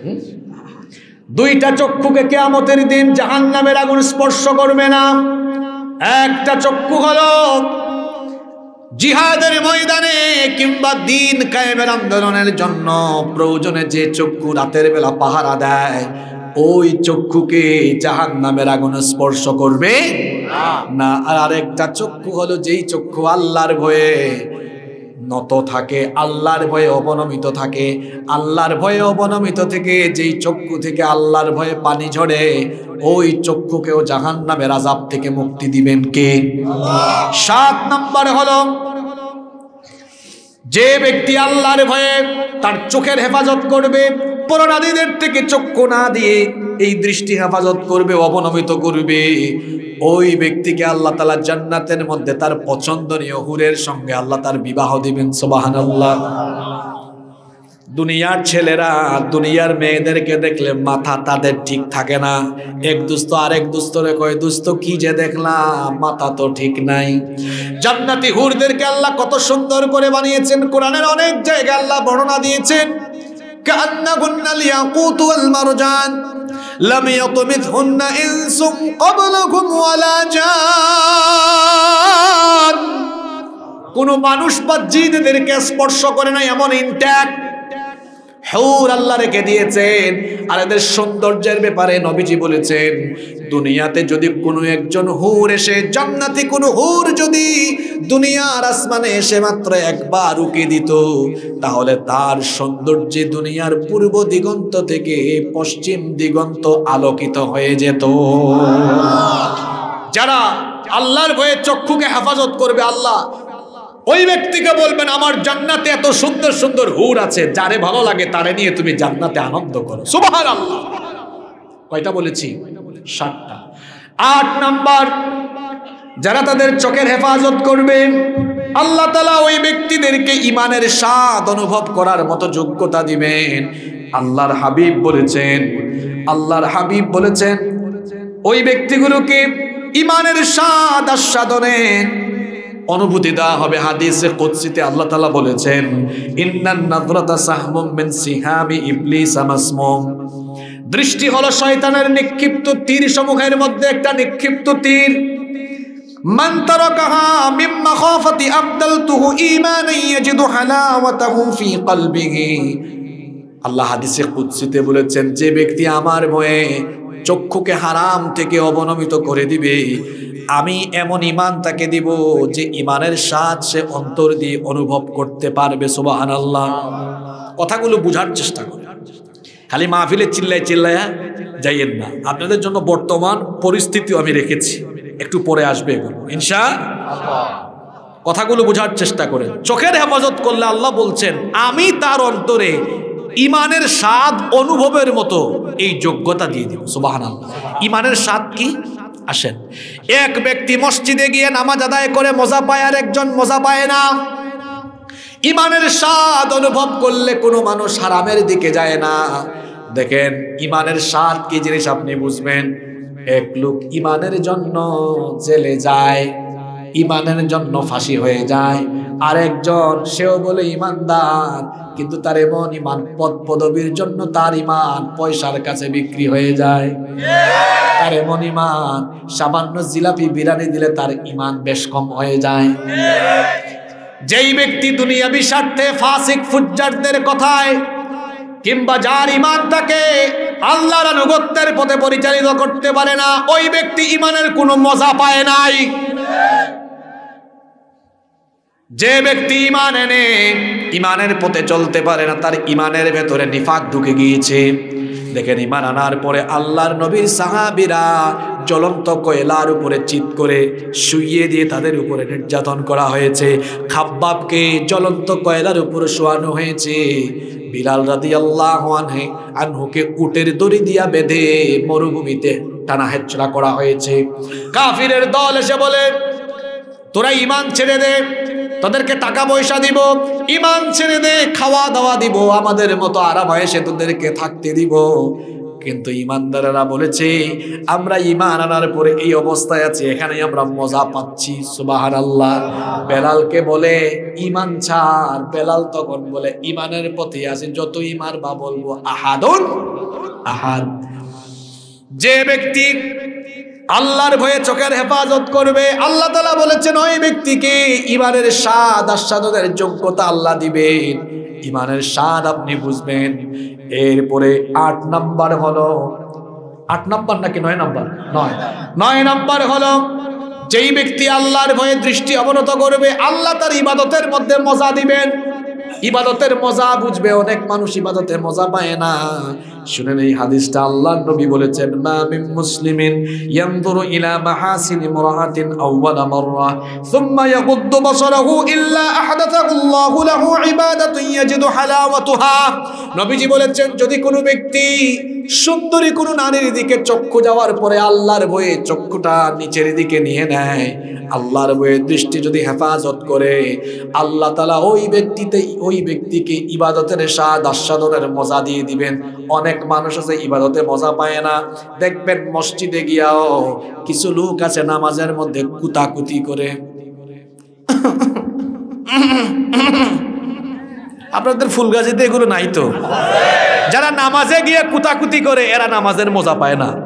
2টা চক্ষুকে কিয়ামতের দিন জাহান্নামের আগুন স্পর্শ করবে না। একটা চক্ষু হলো জিহাদের ময়দানে কিংবা দিন কায়েমের আন্দোলনের জন্য প্রয়োজনে যে চক্ষু রাতের বেলা পাহারা দেয়, ওই চক্ষুকে জাহান্নামের আগুন স্পর্শ করবে না। আর আরেকটা চক্ষু হলো যেই চক্ষু আল্লাহর ভয়ে নত থাকে, আল্লাহর ভয়ে অবনমিত থাকে। আল্লাহর ভয়ে অবনমিত থেকে যেই চক্ষু থেকে আল্লাহর ভয়ে পানি ঝরে, ওই চক্ষুকেও জাহান্নামের আযাব থেকে মুক্তি দিবেন কে? 7 নাম্বার হলো যে ব্যক্তি আল্লাহর ভয়ে তার চোখের হেফাজত করবে, পরনারীদের থেকে চক্ষু না দিয়ে এই দৃষ্টি হেফাজত করবে, অবনমিত করবে, ওই ব্যক্তিকে আল্লাহ তাআলা জান্নাতের মধ্যে তার পছন্দনীয় হুরের সঙ্গে আল্লাহ তার বিবাহ দিবেন। সুবহানাল্লাহ। দুনিয়ার ছেলেরা দুনিয়ার মেয়েদেরকে দেখলে মাথা তাদের ঠিক থাকে না। এক দুস্ত আরেক দুস্তরে কয়, দুস্ত কি যে দেখলাম, মাথা তো ঠিক নাই। জান্নাতি হুরদেরকে আল্লাহ কত সুন্দর করে বানিয়েছেন, কোরআনের অনেক জায়গায় আল্লাহ বর্ণনা দিয়েছেন। কান্নাগুন্নাল ইয়াকুত ওয়াল মারজান লাম ইয়াতমিথহুন্না ইনসুম ক্বাবলাহুম ওয়ালা জান। কোন মানুষ বা জিন এদেরকে স্পর্শ করে না, এমন ইনট্যাক্ট হুর আল্লাহ রেখে দিয়েছেন। আর এদের সৌন্দর্যের ব্যাপারে নবীজি বলেছেন, দুনিয়াতে যদি কোনো একজন হুর এসে, জান্নাতি কোনো হুর যদি দুনিয়ার আসমানে এসে মাত্র একবার উকি দিত, তাহলে তার সৌন্দর্যে দুনিয়ার পূর্ব দিগন্ত থেকে পশ্চিম দিগন্ত আলোকিত হয়ে যেত। যারা আল্লাহর ভয়ে চক্ষুকে হেফাজত করবে, আল্লাহ ওই ব্যক্তিকে বলবেন, আমার জান্নাতে এত সুন্দর সুন্দর হুর আছে, যারে ভালো লাগে তারে নিয়ে তুমি জান্নাতে আনন্দ করো। সুবহানাল্লাহ। কয়টা বলেছি? 7টা। 8 নাম্বার, যারা তাদের চোখের হেফাজত করবে, আল্লাহ তাআলা ওই ব্যক্তিদেরকে ঈমানের স্বাদ অনুভব করার মতো যোগ্যতা দিবেন। আল্লাহর হাবিব বলেছেন ওই ব্যক্তিগুলোকে ইমানের স্বাদ আস্বাদনে অনুভূতি দেওয়া হবে। হাদিসে কুদসিতে আল্লাহ তাআলা বলেছেন, ইন্নান নাযরাতা সাহমুম মিন সিহামি ইবলিস মাসমুম। দৃষ্টি হলো শয়তানের নিক্ষিপ্ত তীর সমূহের মধ্যে একটা নিক্ষিপ্ত তীর। মান তারাকাহা মিম্মা খাফাতি আবদালতুহু ঈমানান ইয়াজিদু হালাওয়াতাহু ফি কলবিহি। আল্লাহ হাদিসে কুদসিতে বলেছেন, যে ব্যক্তি আমার ভয়ে চক্ষুকে হারাম থেকে অবনমিত করে দিবে, আমি এমন ঈমান তাকে দিব যে ঈমানের স্বাদ সে অন্তর দিয়ে অনুভব করতে পারবে। সুবহানাল্লাহ। কথাগুলো বুঝার চেষ্টা করুন, খালি মাহফিলে চিল্লায় চিল্লায় যাইয়েন না। আপনাদের জন্য বর্তমান পরিস্থিতিও আমি রেখেছি, একটু পরে আসবে ইনশাআল্লাহ। কথাগুলো বুঝার চেষ্টা করেন। চোখের হেফাজত করলে আল্লাহ বলছেন, আমি তার অন্তরে ঈমানের স্বাদ অনুভবের মতো এই যোগ্যতা দিয়ে দিব। সুবহানাল্লাহ। ঈমানের স্বাদ কি? আসেন, এক ব্যক্তি মসজিদে গিয়ে নামাজ আদায় করে মজা পায়, আর একজন মজা পায় না। ঈমানের স্বাদ অনুভব করলে কোনো মানুষ হারামের দিকে যায় না। দেখেন, ঈমানের স্বাদ কি জিনিস আপনি বুঝবেন। এক লোক ঈমানের জন্য জেলে যায়, ঈমানের জন্য ফাঁসি হয়ে যায়। আরেকজন সেও বলে ঈমানদার, কিন্তু তার এমন ঈমান পদ পদবীর জন্য তার ঈমান পয়সার কাছে বিক্রি হয়ে যায়। তার এমন ঈমান সামান্য জিলাপি বিরিয়ানি দিলে তার ঈমান বেশ কম হয়ে যায়। যেই ব্যক্তি দুনিয়াবি স্বার্থে ফাসিক ফুজ্জারদের কথায়, কিংবা যার ঈমান তাকে আল্লাহর আনুগত্যের পথে পরিচালিত করতে পারে না, ওই ব্যক্তি ঈমানের কোনো মজা পায় নাই। যে ব্যক্তি ঈমান এনে ঈমানের পথে চলতে পারে না, তার ঈমানের ভেতরে নিফাক ঢুকে গিয়েছে। দেখেন, ঈমান আনার পরে আল্লাহর নবীর সাহাবীরা জ্বলন্ত কয়লার উপরে চিৎ করে শুইয়ে দিয়ে তাদের উপরে নির্যাতন করা হয়েছে। খাব্বাবকে জ্বলন্ত কয়লার উপরে শোয়ানো হয়েছে। বিলাল রাদিয়াল্লাহু আনহুকে উটের দড়ি দিয়া বেঁধে মরুভূমিতে টানা হেঁচড়া করা হয়েছে। কাফিরের দল এসে বলে, তোরা ঈমান ছেড়ে দে, তাদেরকে টাকা পয়সা দিব, ঈমান ছেড়ে দে, খাওয়া দাওয়া দিব, আমাদের মতো আরাম এসে তোদেরকে থাকতে দিব। কিন্তু ঈমানদারেরা বলেছে, আমরা ঈমান আনার পরে এই অবস্থায় আছি, এখানেই আমরা মজা পাচ্ছি। সুবহানাল্লাহ। বেলালকে বলে ঈমান ছাড়, বেলাল তখন বলে ঈমানের পথে আছি, যতই মারবা বলবো আহাদুন আহাদ। যে ব্যক্তি আল্লাহর ভয়ে চোখের হেফাজত করবে, আল্লাহ তাআলা বলেছেন ওই ব্যক্তিকে ঈমানের স্বাদ আস্বাদনের যোগ্যতা আল্লাহ দিবেন। ঈমানের স্বাদ আপনি বুঝবেন। এরপরে 8 নাম্বার হলো, 8 নাম্বার নাকি 9 নাম্বার? 9 নাম্বার হলো, যেই ব্যক্তি আল্লাহর ভয়ে দৃষ্টি অবনত করবে, আল্লাহ তার ইবাদতের মধ্যে মজা দিবেন। ইবাদতের মজা বুঝবে। অনেক মানুষ ইবাদতে মজা পায় না। শুনেন এই হাদিসটা, আল্লাহর নবী বলেছেন, মা মিন মুসলিমিন ইয়ানজুরু ইলা মাহাসিনি ইমরাআতিন আউওয়ালা মাররা সুম্মা ইয়াগুদ্দু বাসারাহু ইল্লা আহদাথাল্লাহু লাহু ইবাদাতুন ইয়াজিদু হালাওয়াতুহা। নবীজি বলেছেন, যদি কোনো ব্যক্তি সুন্দরী কোনো নারীর দিকে চক্ষু যাওয়ার পরে আল্লাহর ভয়ে চক্ষুটা নিচের দিকে নিয়ে নেয়, আল্লাহর ভয়ে দৃষ্টি যদি হেফাজত করে, আল্লাহ তাআলা ওই ব্যক্তিকে ইবাদতের স্বাদ আস্বাদনের মজা দিয়ে দিবেন। অনেক মানুষ আছে ইবাদতে মজা পায় না। দেখবেন মসজিদে গিয়াও কিছু লোক আছে নামাজের মধ্যে কুতাকুতি করে। আপনাদের ফুলগাজীতে এগুলো নাই তো? যারা নামাজে গিয়ে কুতাকুতি করে, এরা নামাজের মজা পায় না।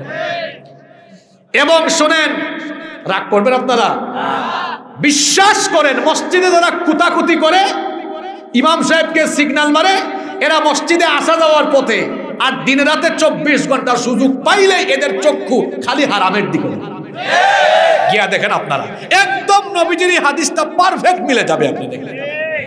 এবং শোনেন, রাগ করবেন আপনারা, বিশ্বাস করেন, মসজিদে যারা কুতাকুতি করে, ইমাম সাহেবকে সিগন্যাল মারে, এরা মসজিদে আসা যাওয়ার পথে আর দিন রাতে 24 ঘন্টার সুযোগ পাইলে এদের চক্ষু খালি হারামের দিকে গিয়া দেখেন আপনারা, একদম নবীজির হাদিসটা পারফেক্ট মিলে যাবে। আপনি দেখলেন,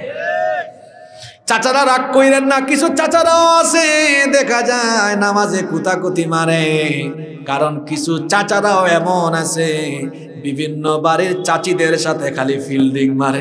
চাচারা রাগ কইরেন না, কিছু চাচারাও আছে দেখা যায় নামাজে কুতাকুতি মারে। কারণ কিছু চাচারাও এমন আছে বিভিন্ন বাড়ির চাচিদের সাথে খালি ফিল্ডিং মারে।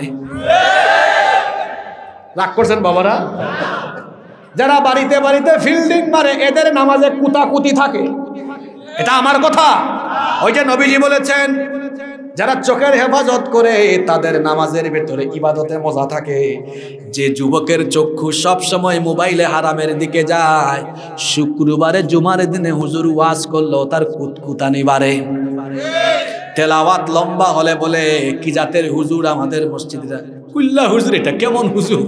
রাগ করছেন বাবারা? যারা বাড়িতে বাড়িতে ফিল্ডিং মারে, এদের নামাজে কুতাকুতি থাকে। এটা আমার কথা। ওই যে নবীজি বলেছেন, যারা চোখের হেফাজত করে তাদের নামাজের ভেতরে ইবাদতে মজা থাকে। যে যুবকের চক্ষু সব সময় মোবাইলে হারামের দিকে যায়, শুক্রবারে জুমার দিনে হুজুর ওয়াজ করলো তার কুতকুতানি বাড়ে। তেলাওয়াত লম্বা হলে বলে কি জাতের হুজুর আমাদের মসজিদে, কুল্লা হুজুর, এটা কেমন হুজুর।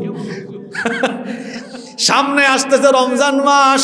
সামনে আসতেছে রমজান মাস,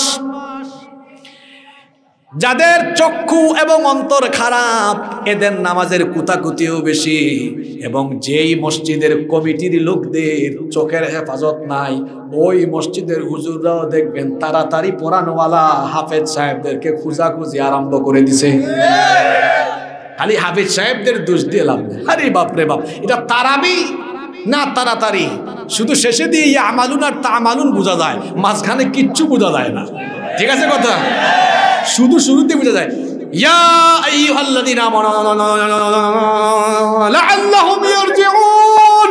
যাদের চক্ষু এবং অন্তর খারাপ এদের নামাজের কুতাকুতিও বেশি, এবং যেই মসজিদের কমিটির লোকদের চোখের হেফাজত নাই ওই মসজিদের হুজুররাও দেখবেন তাড়াতাড়ি পড়ানোওয়ালা হাফেজ সাহেবদেরকে খুঁজাখুঁজি আরম্ভ করে দিছে। খালি হাফেজ সাহেবদের দোষ দিয়ে লাভ নেই। আরে বাপরে বাপ, এটা তারাবি না তাড়াতাড়ি, শুধু শেষে দিয়ে আমালুন আর তামালুন বোঝা যায়, মাঝখানে কিচ্ছু বোঝা যায় না। ঠিক আছে কথা, শুধু শুরুতে বোঝা যায় ইয়া আইয়ুহাল্লাযীনা আমানু লাআল্লাহুম ইয়ারজিউন।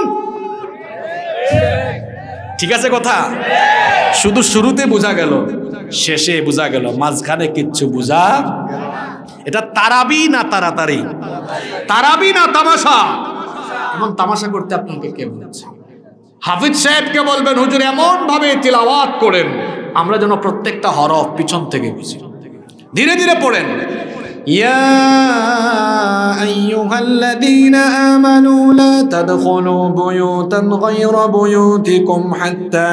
ঠিক আছে কথা, শুধু শুরুতে বোঝা গেল, শেষে বোঝা গেল, মাঝখানে কিচ্ছু বোঝা। এটা তারাবি না তাড়াতাড়ি, তারাবি না তামাশা। এমন তামাশা করতে আপনাকে কে বলছে? হাফিজ সাহেবকে বলবেন হুজুর এমন ভাবে তিলাওয়াত করেন আমরা যেন প্রত্যেকটা হরফ পিছন থেকে বুঝি, ধীরে ধীরে পড়েন। ইয়া আইয়ুহাল্লাযীনা আমানু লা তাদখুলু বুয়ুতান গায়রা বুয়ুতিকুম হাত্তা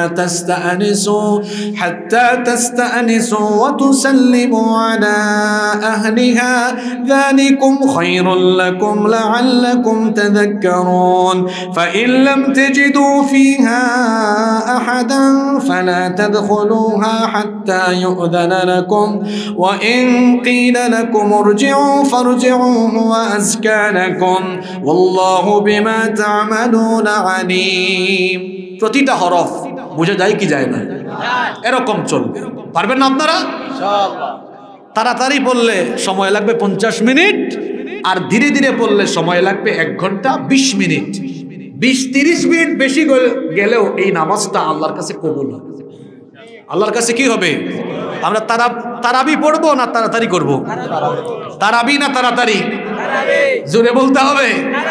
তাস্তানিসু ওয়া তুসাল্লিমু আলা আহলিহা যালিকুম খায়রুল লাকুম লাআল্লাকুম তাযাক্কারুন ফাইন লাম তাজিদু ফিহা আহাদান ফালা তাদখুলুহা হাত্তা ইউযানা লাকুম ওয়া ইন কিলা লাকুম ইরজিউ ফারজিউ ওয়া আযকা লাকুম ওয়াল্লাহু বিমা তা'মালুনা আলীম। প্রতিটা হরফ বুঝা যায় কি যায় না? এরকম চলবে। পারবেন না আপনারা? ইনশাআল্লাহ। তাড়াতাড়ি পড়লে সময় লাগবে 50 মিনিট, আর ধীরে ধীরে পড়লে সময় লাগবে 1 ঘন্টা 20 মিনিট। 20-30 মিনিট বেশি গেলেও এই নামাজটা আল্লাহর কাছে কবুল হবে। আল্লাহর কাছে কি হবে? আমরা তারাবি পড়বো না তাড়াতাড়ি করবো? তারাবি না তাড়াতাড়ি? জোরে বলতে হবে।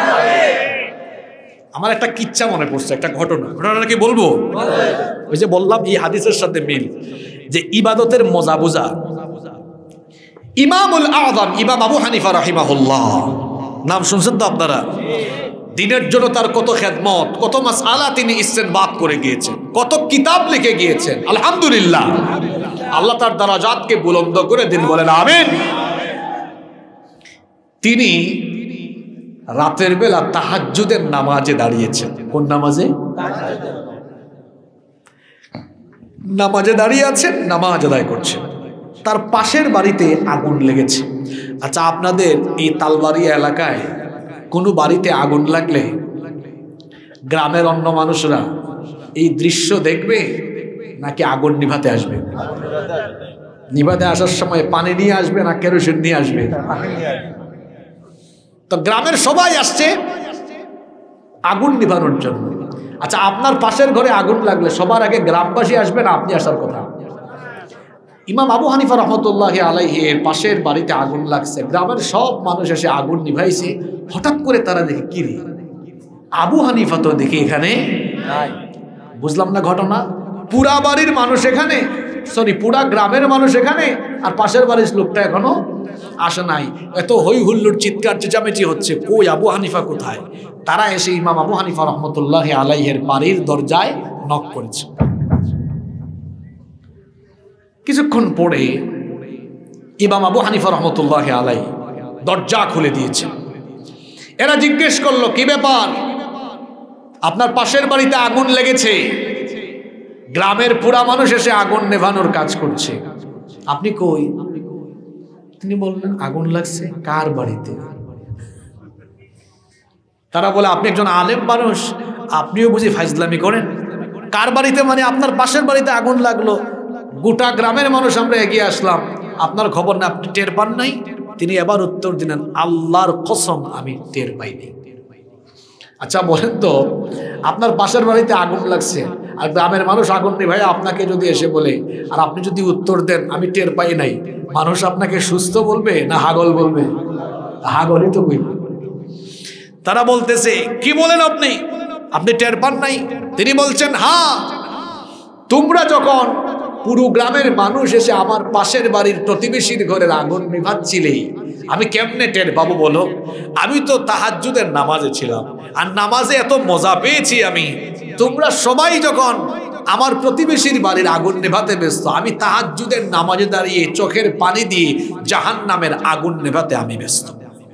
আমার একটা কিচ্ছা মনে পড়ছে, একটা ঘটনাটা কি বলবো? ওই যে বললাম এই হাদিসের সাথে মিল, যে ইবাদতের মজা বোঝা। ইমামুল আযম ইমাম আবু হানিফা রাহিমাহুল্লাহ, নাম শুনছেন তো আপনারা? দিনের জন্য তার কত খেদমত, কত মাসআলা তিনি ইস্তেনবাত করে গিয়েছেন, কত কিতাব লিখে গিয়েছেন। আলহামদুলিল্লাহ, আল্লাহ তার দারাজাতকে বুলন্দ করে দিন, বলেন আমিন। তিনি রাতের বেলা তাহাজ্জুদের নামাজে দাঁড়িয়েছেন। কোন নামাজে? নামাজে দাঁড়িয়ে আছেন, নামাজ আদায় করছেন। তার পাশের বাড়িতে আগুন লেগেছে। আচ্ছা, আপনাদের এই তালবাড়িয়া এলাকায় কোনো বাড়িতে আগুন লাগলে গ্রামের অন্য মানুষরা এই দৃশ্য দেখবে নাকি আগুন নিভাতে আসবে? নিভাতে আসার সময় পানি নিয়ে আসবে না কেরোসিন নিয়ে আসবে? তো গ্রামের সবাই আসছে আগুন নিভানোর জন্য। আচ্ছা, আপনার পাশের ঘরে আগুন লাগলে সবার আগে গ্রামবাসী আসবে না আপনি আসার কথা? ইমাম আবু হানিফা রহমতুল্লাহ আলাইহির পাশের বাড়িতে আগুন লাগছে, গ্রামের সব মানুষ এসে আগুন নিভাইছে। হঠাৎ করে তারা দেখে কি রে, আবু হানিফা তো দেখি এখানে নাই। বুঝলাম না ঘটনা। পুরা বাড়ির মানুষ এখানে, সরি পুরা গ্রামের মানুষ এখানে, আর পাশের বাড়ির লোকটা এখনো আসে নাই। এত হই হুল্লোড়, চিৎকার চেঁচামেচি হচ্ছে, কই আবু হানিফা কোথায়? তারা এসে ইমাম আবু হানিফা রহমতুল্লাহ আলাইহির বাড়ির দরজায় নক করেছে। কিছুক্ষণ পরে ইমাম আবু হানিফা রহমতুল্লাহ আলাইহি দরজা খুলে দিয়েছে। এরা জিজ্ঞেস করলো, কি ব্যাপার? আপনার পাশের বাড়িতে আগুন লেগেছে, গ্রামের পুরা মানুষ এসে আগুন নেভানোর কাজ করছে, আপনি কই? তিনি বললেন, আগুন লাগছে কার বাড়িতে? তারা বলে, আপনি একজন আলেম মানুষ, আপনিও বুঝি ফাইজলামি করেন? কার বাড়িতে মানে আপনার পাশের বাড়িতে আগুন লাগলো, গোটা গ্রামের মানুষ আমরা এগিয়ে আসলাম, আপনার খবর না, আপনি টের পান নাই? তিনি এবার উত্তর দিলেন, আল্লাহর কসম আমি টের পাইনি। আচ্ছা বলেন তো, আপনার পাশের বাড়িতে আগুন লাগছে আর গ্রামের মানুষ আগুন নেই ভাই আপনাকে যদি এসে বলে, আর আপনি যদি উত্তর দেন আমি টের পাই নাই, মানুষ আপনাকে সুস্থ বলবে না হাগল বলবে? হাগলই তো বলবে। তারা বলতেছে, কি বলেন আপনি, আপনি টের পান নাই? তিনি বলছেন, হ্যাঁ, তোমরা যখন পুরো গ্রামের মানুষ এসে আমার পাশের বাড়ির প্রতিবেশীর ঘরের আগুন নিভাচ্ছিলে, আমি কেমনে টের পাবো বলো? আমি তো তাহাজ্জুদের নামাজে ছিলাম, আর নামাজে এত মজা পেয়েছি আমি। তোমরা সবাই যখন আমার প্রতিবেশীর বাড়ির আগুন নেভাতে ব্যস্ত, আমি তাহাজ্জুদের নামাজে দাঁড়িয়ে চোখের পানি দিয়ে জাহান্নামের আগুন নেভাতে আমি ব্যস্ত।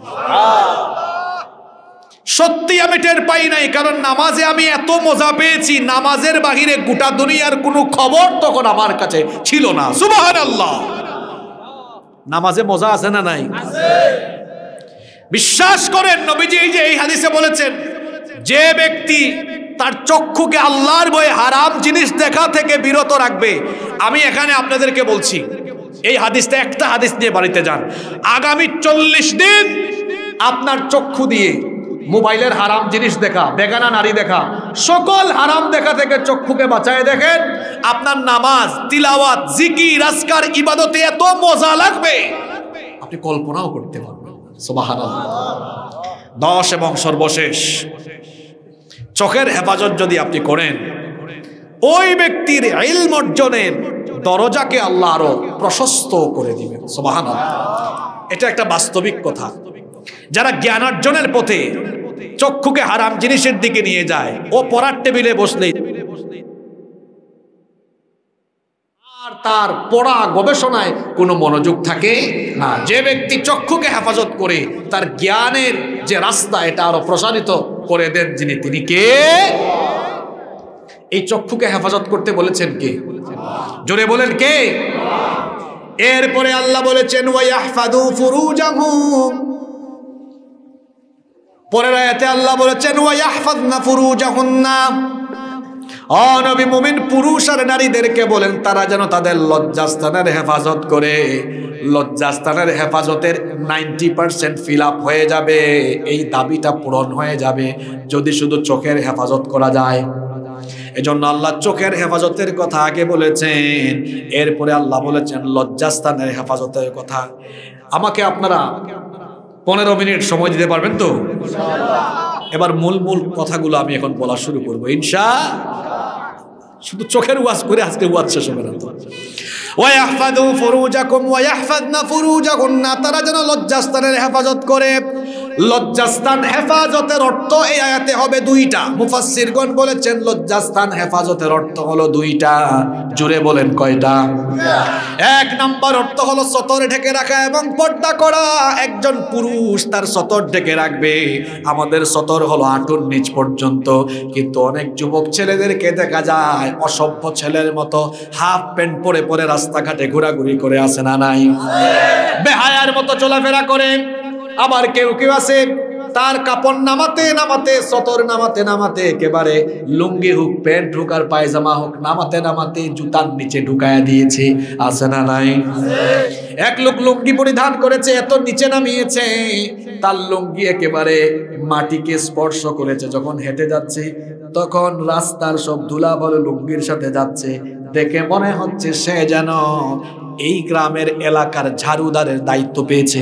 সত্যি আমি টের পাই নাই, কারণ নামাজে আমি এত মজা পেয়েছি, নামাজের বাহিরে গোটা দুনিয়ার কোনো খবর তখন আমার কাছে ছিল না। সুবহানাল্লাহ। নামাজে মজা আছে না নাই? বিশ্বাস করেন, নবীজি এই হাদিসে বলেছেন, যে ব্যক্তি তার চক্ষুকে আল্লাহর ভয়ে হারাম জিনিস দেখা থেকে বিরত রাখবে, আমি এখানে আপনাদেরকে বলছি, এই হাদিসটা একটা হাদিস নিয়ে বাড়িতে যান, আগামী 40 দিন আপনার চক্ষু দিয়ে মোবাইলের হারাম জিনিস দেখা, বেগানা নারী দেখা, সকল হারাম দেখা থেকে চক্ষুকে বাঁচায় দেখেন, আপনার নামাজ, তিলাওয়াত, জিকির, আজকার, ইবাদতে এত মজা লাগবে আপনি কল্পনাও করতে পারবেন। সুবহানাল্লাহ। 10 এবং সর্বশেষ, চোখের হেফাজত যদি আপনি করেন, ওই ব্যক্তির ইলম অর্জনের দরজাকে আল্লাহ আরো প্রশস্ত করে দিবেন। সুবহানাল্লাহ। এটা একটা বাস্তবিক কথা। যারা জ্ঞান অর্জনের পথে চক্ষুকে হারাম জিনিসের দিকে নিয়ে যায়, ও পড়ার টেবিলে বসলেই আর তার পড়া গবেষণায় কোনো মনোযোগ থাকে না। যে ব্যক্তি চক্ষুকে হেফাজত করে তার জ্ঞানের যে রাস্তা, এটা আরো প্রসারিত করে দেন যিনি, তিনি কে? এই চক্ষুকে হেফাজত করতে বলেছেন কে? জোরে বলেন কে? এরপরে আল্লাহ বলেছেন, ওয়ায়াহফাযু ফুরুজাহুম। পরের আয়াতে আল্লাহ বলেছেন, ওয়ায়াহফাযনা ফুরুজাহুন্না। ও নবী, মুমিন পুরুষ আর নারীদেরকে বলেন তারা যেন তাদের লজ্জাস্থানের হেফাজত করে। লজ্জাস্থানের হেফাজতের 90% ফিল আপ হয়ে যাবে, এই দাবিটা পূরণ হয়ে যাবে যদি শুধু চোখের হেফাজত করা যায়। এজন্য আল্লাহ চোখের হেফাজতের কথা আগে বলেছেন, এরপরে আল্লাহ বলেছেন লজ্জাস্থানের হেফাজতের কথা। আমাকে আপনারা 15 মিনিট সময় দিতে পারবেন তো? এবার মূল কথাগুলো আমি এখন বলা শুরু করবো ইনশাআল্লাহ। শুধু চোখের ওয়াজ করে আজকে ওয়াজ শেষ হবে না তো। ওয়ায়াহফাযু ফুরুজাকুম ওয়ায়াহফাযনা ফুরুজাহুন্না, তারা যেন লজ্জাস্থানের হেফাজত করে। লজ্জাস্থান হেফাজতের অর্থ এই আয়াতে হবে 2টা। মুফাসসিরগণ বলেছেন লজ্জাস্থান হেফাজতের অর্থ হলো 2টা। জোরে বলেন কয়টা? 1 নাম্বার অর্থ হলো সতর ঢেকে রাখা এবং পর্দা করা। একজন পুরুষ তার সতর ঢেকে রাখবে। আমাদের সতর হলো হাঁটুর নিচ পর্যন্ত, কিন্তু অনেক যুবক ছেলেদেরকে দেখা যায় অসভ্য ছেলের মতো হাফ প্যান্ট পরে পরে রাস্তাঘাটে ঘোরাঘুরি করে, আসে না নাই? বেহায়ার মতো চলাফেরা করে। আবার কেউ কেউ আছে তার কাপড় নামাতে নামাতে, সতর নামাতে নামাতে, একেবারে লুঙ্গি হোক, প্যান্ট হোক আর পায়জামা হোক, নামাতে নামাতে জুতার নিচে ঢুকায়া দিয়েছে, আছে না নাই? এক লোক লুঙ্গি পরিধান করেছে, এত নিচে নামিয়েছে তার লুঙ্গি একেবারে মাটিকে স্পর্শ করেছে। যখন হেঁটে যাচ্ছে তখন রাস্তার সব ধুলাবাল লুঙ্গির সাথে যাচ্ছে। দেখে মনে হচ্ছে সে যেন এই গ্রামের এলাকার ঝাড়ুদারের দায়িত্ব পেয়েছে।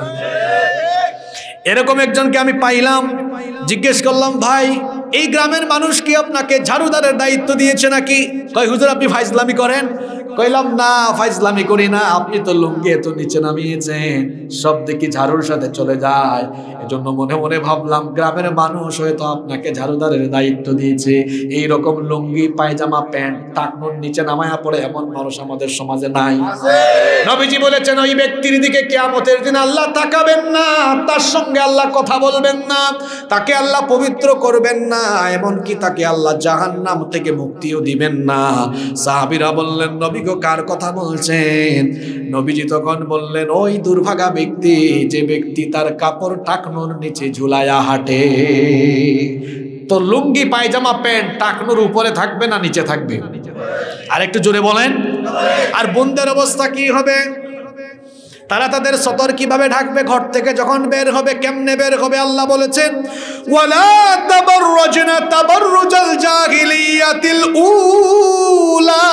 এরকম একজনকে আমি পাইলাম, জিজ্ঞেস করলাম, ভাই এই গ্রামের মানুষ কি আপনাকে ঝাড়ুদারের দায়িত্ব দিয়েছে নাকি? কয় হুজুর আপনি ফাইজলামি করেন। কইলাম না, ফাইজলামি করি না, আপনি তো লুঙ্গি এত নিচে নামিয়েছেন সব দেখি ঝাড়ুর সাথে চলে যায়। এজন্য মনে মনে ভাবলাম গ্রামের মানুষ হয়তো আপনাকে ঝাড়ুদারের দায়িত্ব দিয়েছে। এই রকম লুঙ্গি, পায়জামা, প্যান্ট টাকনুর নিচে নামায়া পড়ে এমন মানুষ আমাদের সমাজে নাই। নবীজি বলেছেন ওই ব্যক্তির দিকে কিয়ামতের দিন আল্লাহ তাকাবেন না, তার সঙ্গে আল্লাহ কথা বলবেন না, তাকে আল্লাহ পবিত্র করবেন না, এমনকি তাকে আল্লাহ জাহান্নাম থেকে মুক্তিও দিবেন না। সাহাবীরা বললেন, নবী গো কার কথা বলছেন? নবীজি তখন বললেন, ওই দুর্ভাগা ব্যক্তি যে ব্যক্তি তার কাপড় টাকনুর নিচে ঝুলায়া হাঁটে। তো লুঙ্গি, পায়জামা, প্যান্ট টাকনুর উপরে থাকবে না নিচে থাকবে? আর একটু জোরে বলেন। আর বোনদের অবস্থা কি হবে? তারা তাদের সতর কিভাবে ঢাকবে? ঘর থেকে যখন বের হবে কেমনে বের হবে? আল্লাহ বলেছেন, ওয়ালা তাবাররাজনা তাবাররুজাল জাহিলিয়াতিল উলা।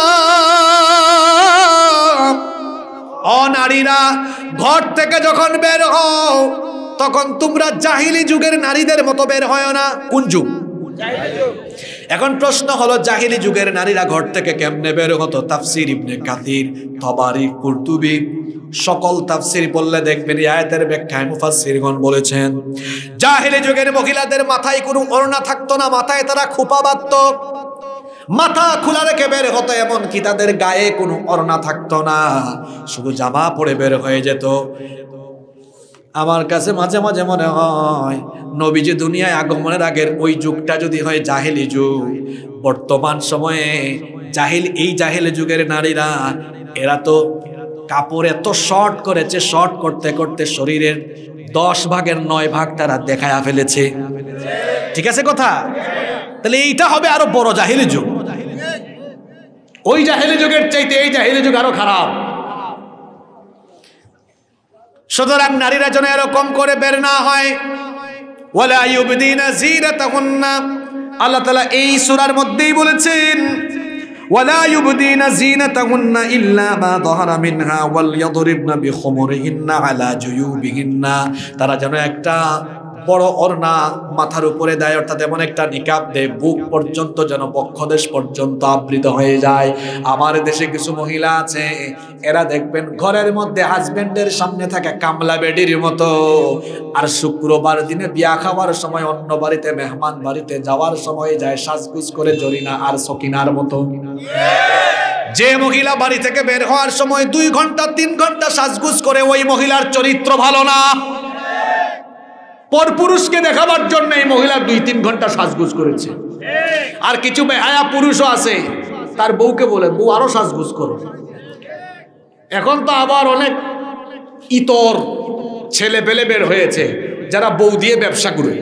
ও নারীরা, ঘর থেকে যখন বের হও তখন তোমরা জাহিলি যুগের নারীদের মতো বের হয় না। কোন যুগ? এখন প্রশ্ন হলো জাহিলি যুগের নারীরা ঘর থেকে কেমনে বের হতো? তাফসির ইবনে কাসির, তাবারি, কুরতুবী সকল তাফসির বললে দেখবেন এই আয়াতের ব্যাখ্যায় মুফাসসিরগণ বলেছেন জাহিলি যুগের মহিলাদের মাথায় কোনো ওড়না থাকতো না, মাথায় তারা খোপা বাঁধতো, মাথা খোলা রেখে বের হতো, এমনকি তাদের গায়ে কোনো ওড়না থাকতো না, শুধু জামা পরে বের হয়ে যেত। আমার কাছে মাঝে মাঝে মনে হয় নবীজি দুনিয়ায় আগমনের আগের ওই যুগটা যদি হয় জাহেলি যুগ, বর্তমান সময়ে এই জাহেলি যুগের নারীরা এরা তো কাপড় এত শর্ট করেছে, শর্ট করতে করতে শরীরের 10 ভাগের 9 ভাগ তারা দেখায়া ফেলেছে। ঠিক আছে কথা? তাহলে এইটা হবে আরো বড় জাহেলি যুগ। ওই জাহেলি যুগের চাইতে এই জাহেলি যুগ আরো খারাপ। সুতরাং নারীরা যেন এরকম করে বের না হয়। ওয়ালা ইউবদিনা যিনাতাহুন্না, আল্লাহ তাআলা এই সূরার মধ্যেই বলেছেন ওয়ালা ইউবদিনা যিনাতাহুন্না ইল্লা মা যাহারা মিনহা ওয়াল ইয়াদরিবনা বিখুমুরিহিন্না আলা জুয়ুবিহিন্না। তারা যেন একটা বড় ওড়না মাথার উপরে দেয়, অর্থাৎ এমন একটা নিকাব দেয় বুক পর্যন্ত, যেন বক্ষদেশ পর্যন্ত আবৃত হয়ে যায়। আমার দেশে কিছু মহিলা আছে, এরা দেখবেন ঘরের মধ্যে হাজবেন্ডের সামনে থাকে কামলা বেডির মতো, আর শুক্রবার দিনে বিয়া খাওয়ার সময় অন্য বাড়িতে মেহমান বাড়িতে যাওয়ার সময় যায় সাজগুজ করে জরিনা আর সকিনার মতো। যে মহিলা বাড়ি থেকে বের হওয়ার সময় 2 ঘন্টা 3 ঘন্টা সাজগুজ করে, ওই মহিলার চরিত্র ভালো না। পরপুরুষকে দেখাবার জন্য এই মহিলা 2-3 ঘন্টা সাজগুজ করেছে। আর কিছু বেহায়া পুরুষও আছে, তার বউকে বলে বউ আরো সাজগুজ করো। এখন তো আবার অনেক ইতর ছেলে পেলে বের হয়েছে যারা বউ দিয়ে ব্যবসা করে।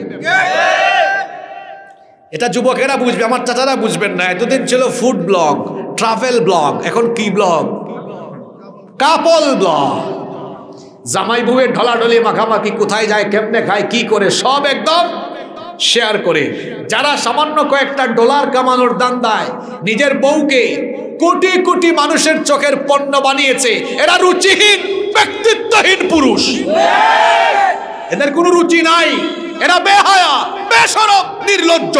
এটা যুবকেরা বুঝবে, আমার চাচারা বুঝবেন না। এতদিন ছিল ফুড ব্লগ, ট্রাভেল ব্লগ, এখন কি ব্লগ? কাপল ব্লগ। জামাই বউয়ের ঢলাঢলি মাখামাখি, কোথায় যায়, কেমনে খায়, কি করে, সব একদম শেয়ার করে। যারা সামান্য কয়েকটা ডলার কামানোর দান্দায় নিজের বউকে কোটি কোটি মানুষের চোখের পণ্য বানিয়েছে, এরা রুচিহীন, ব্যক্তিত্বহীন পুরুষ। এদের কোনো রুচি নাই, এরা বেহায়া, বেশরম, নির্লজ্জ।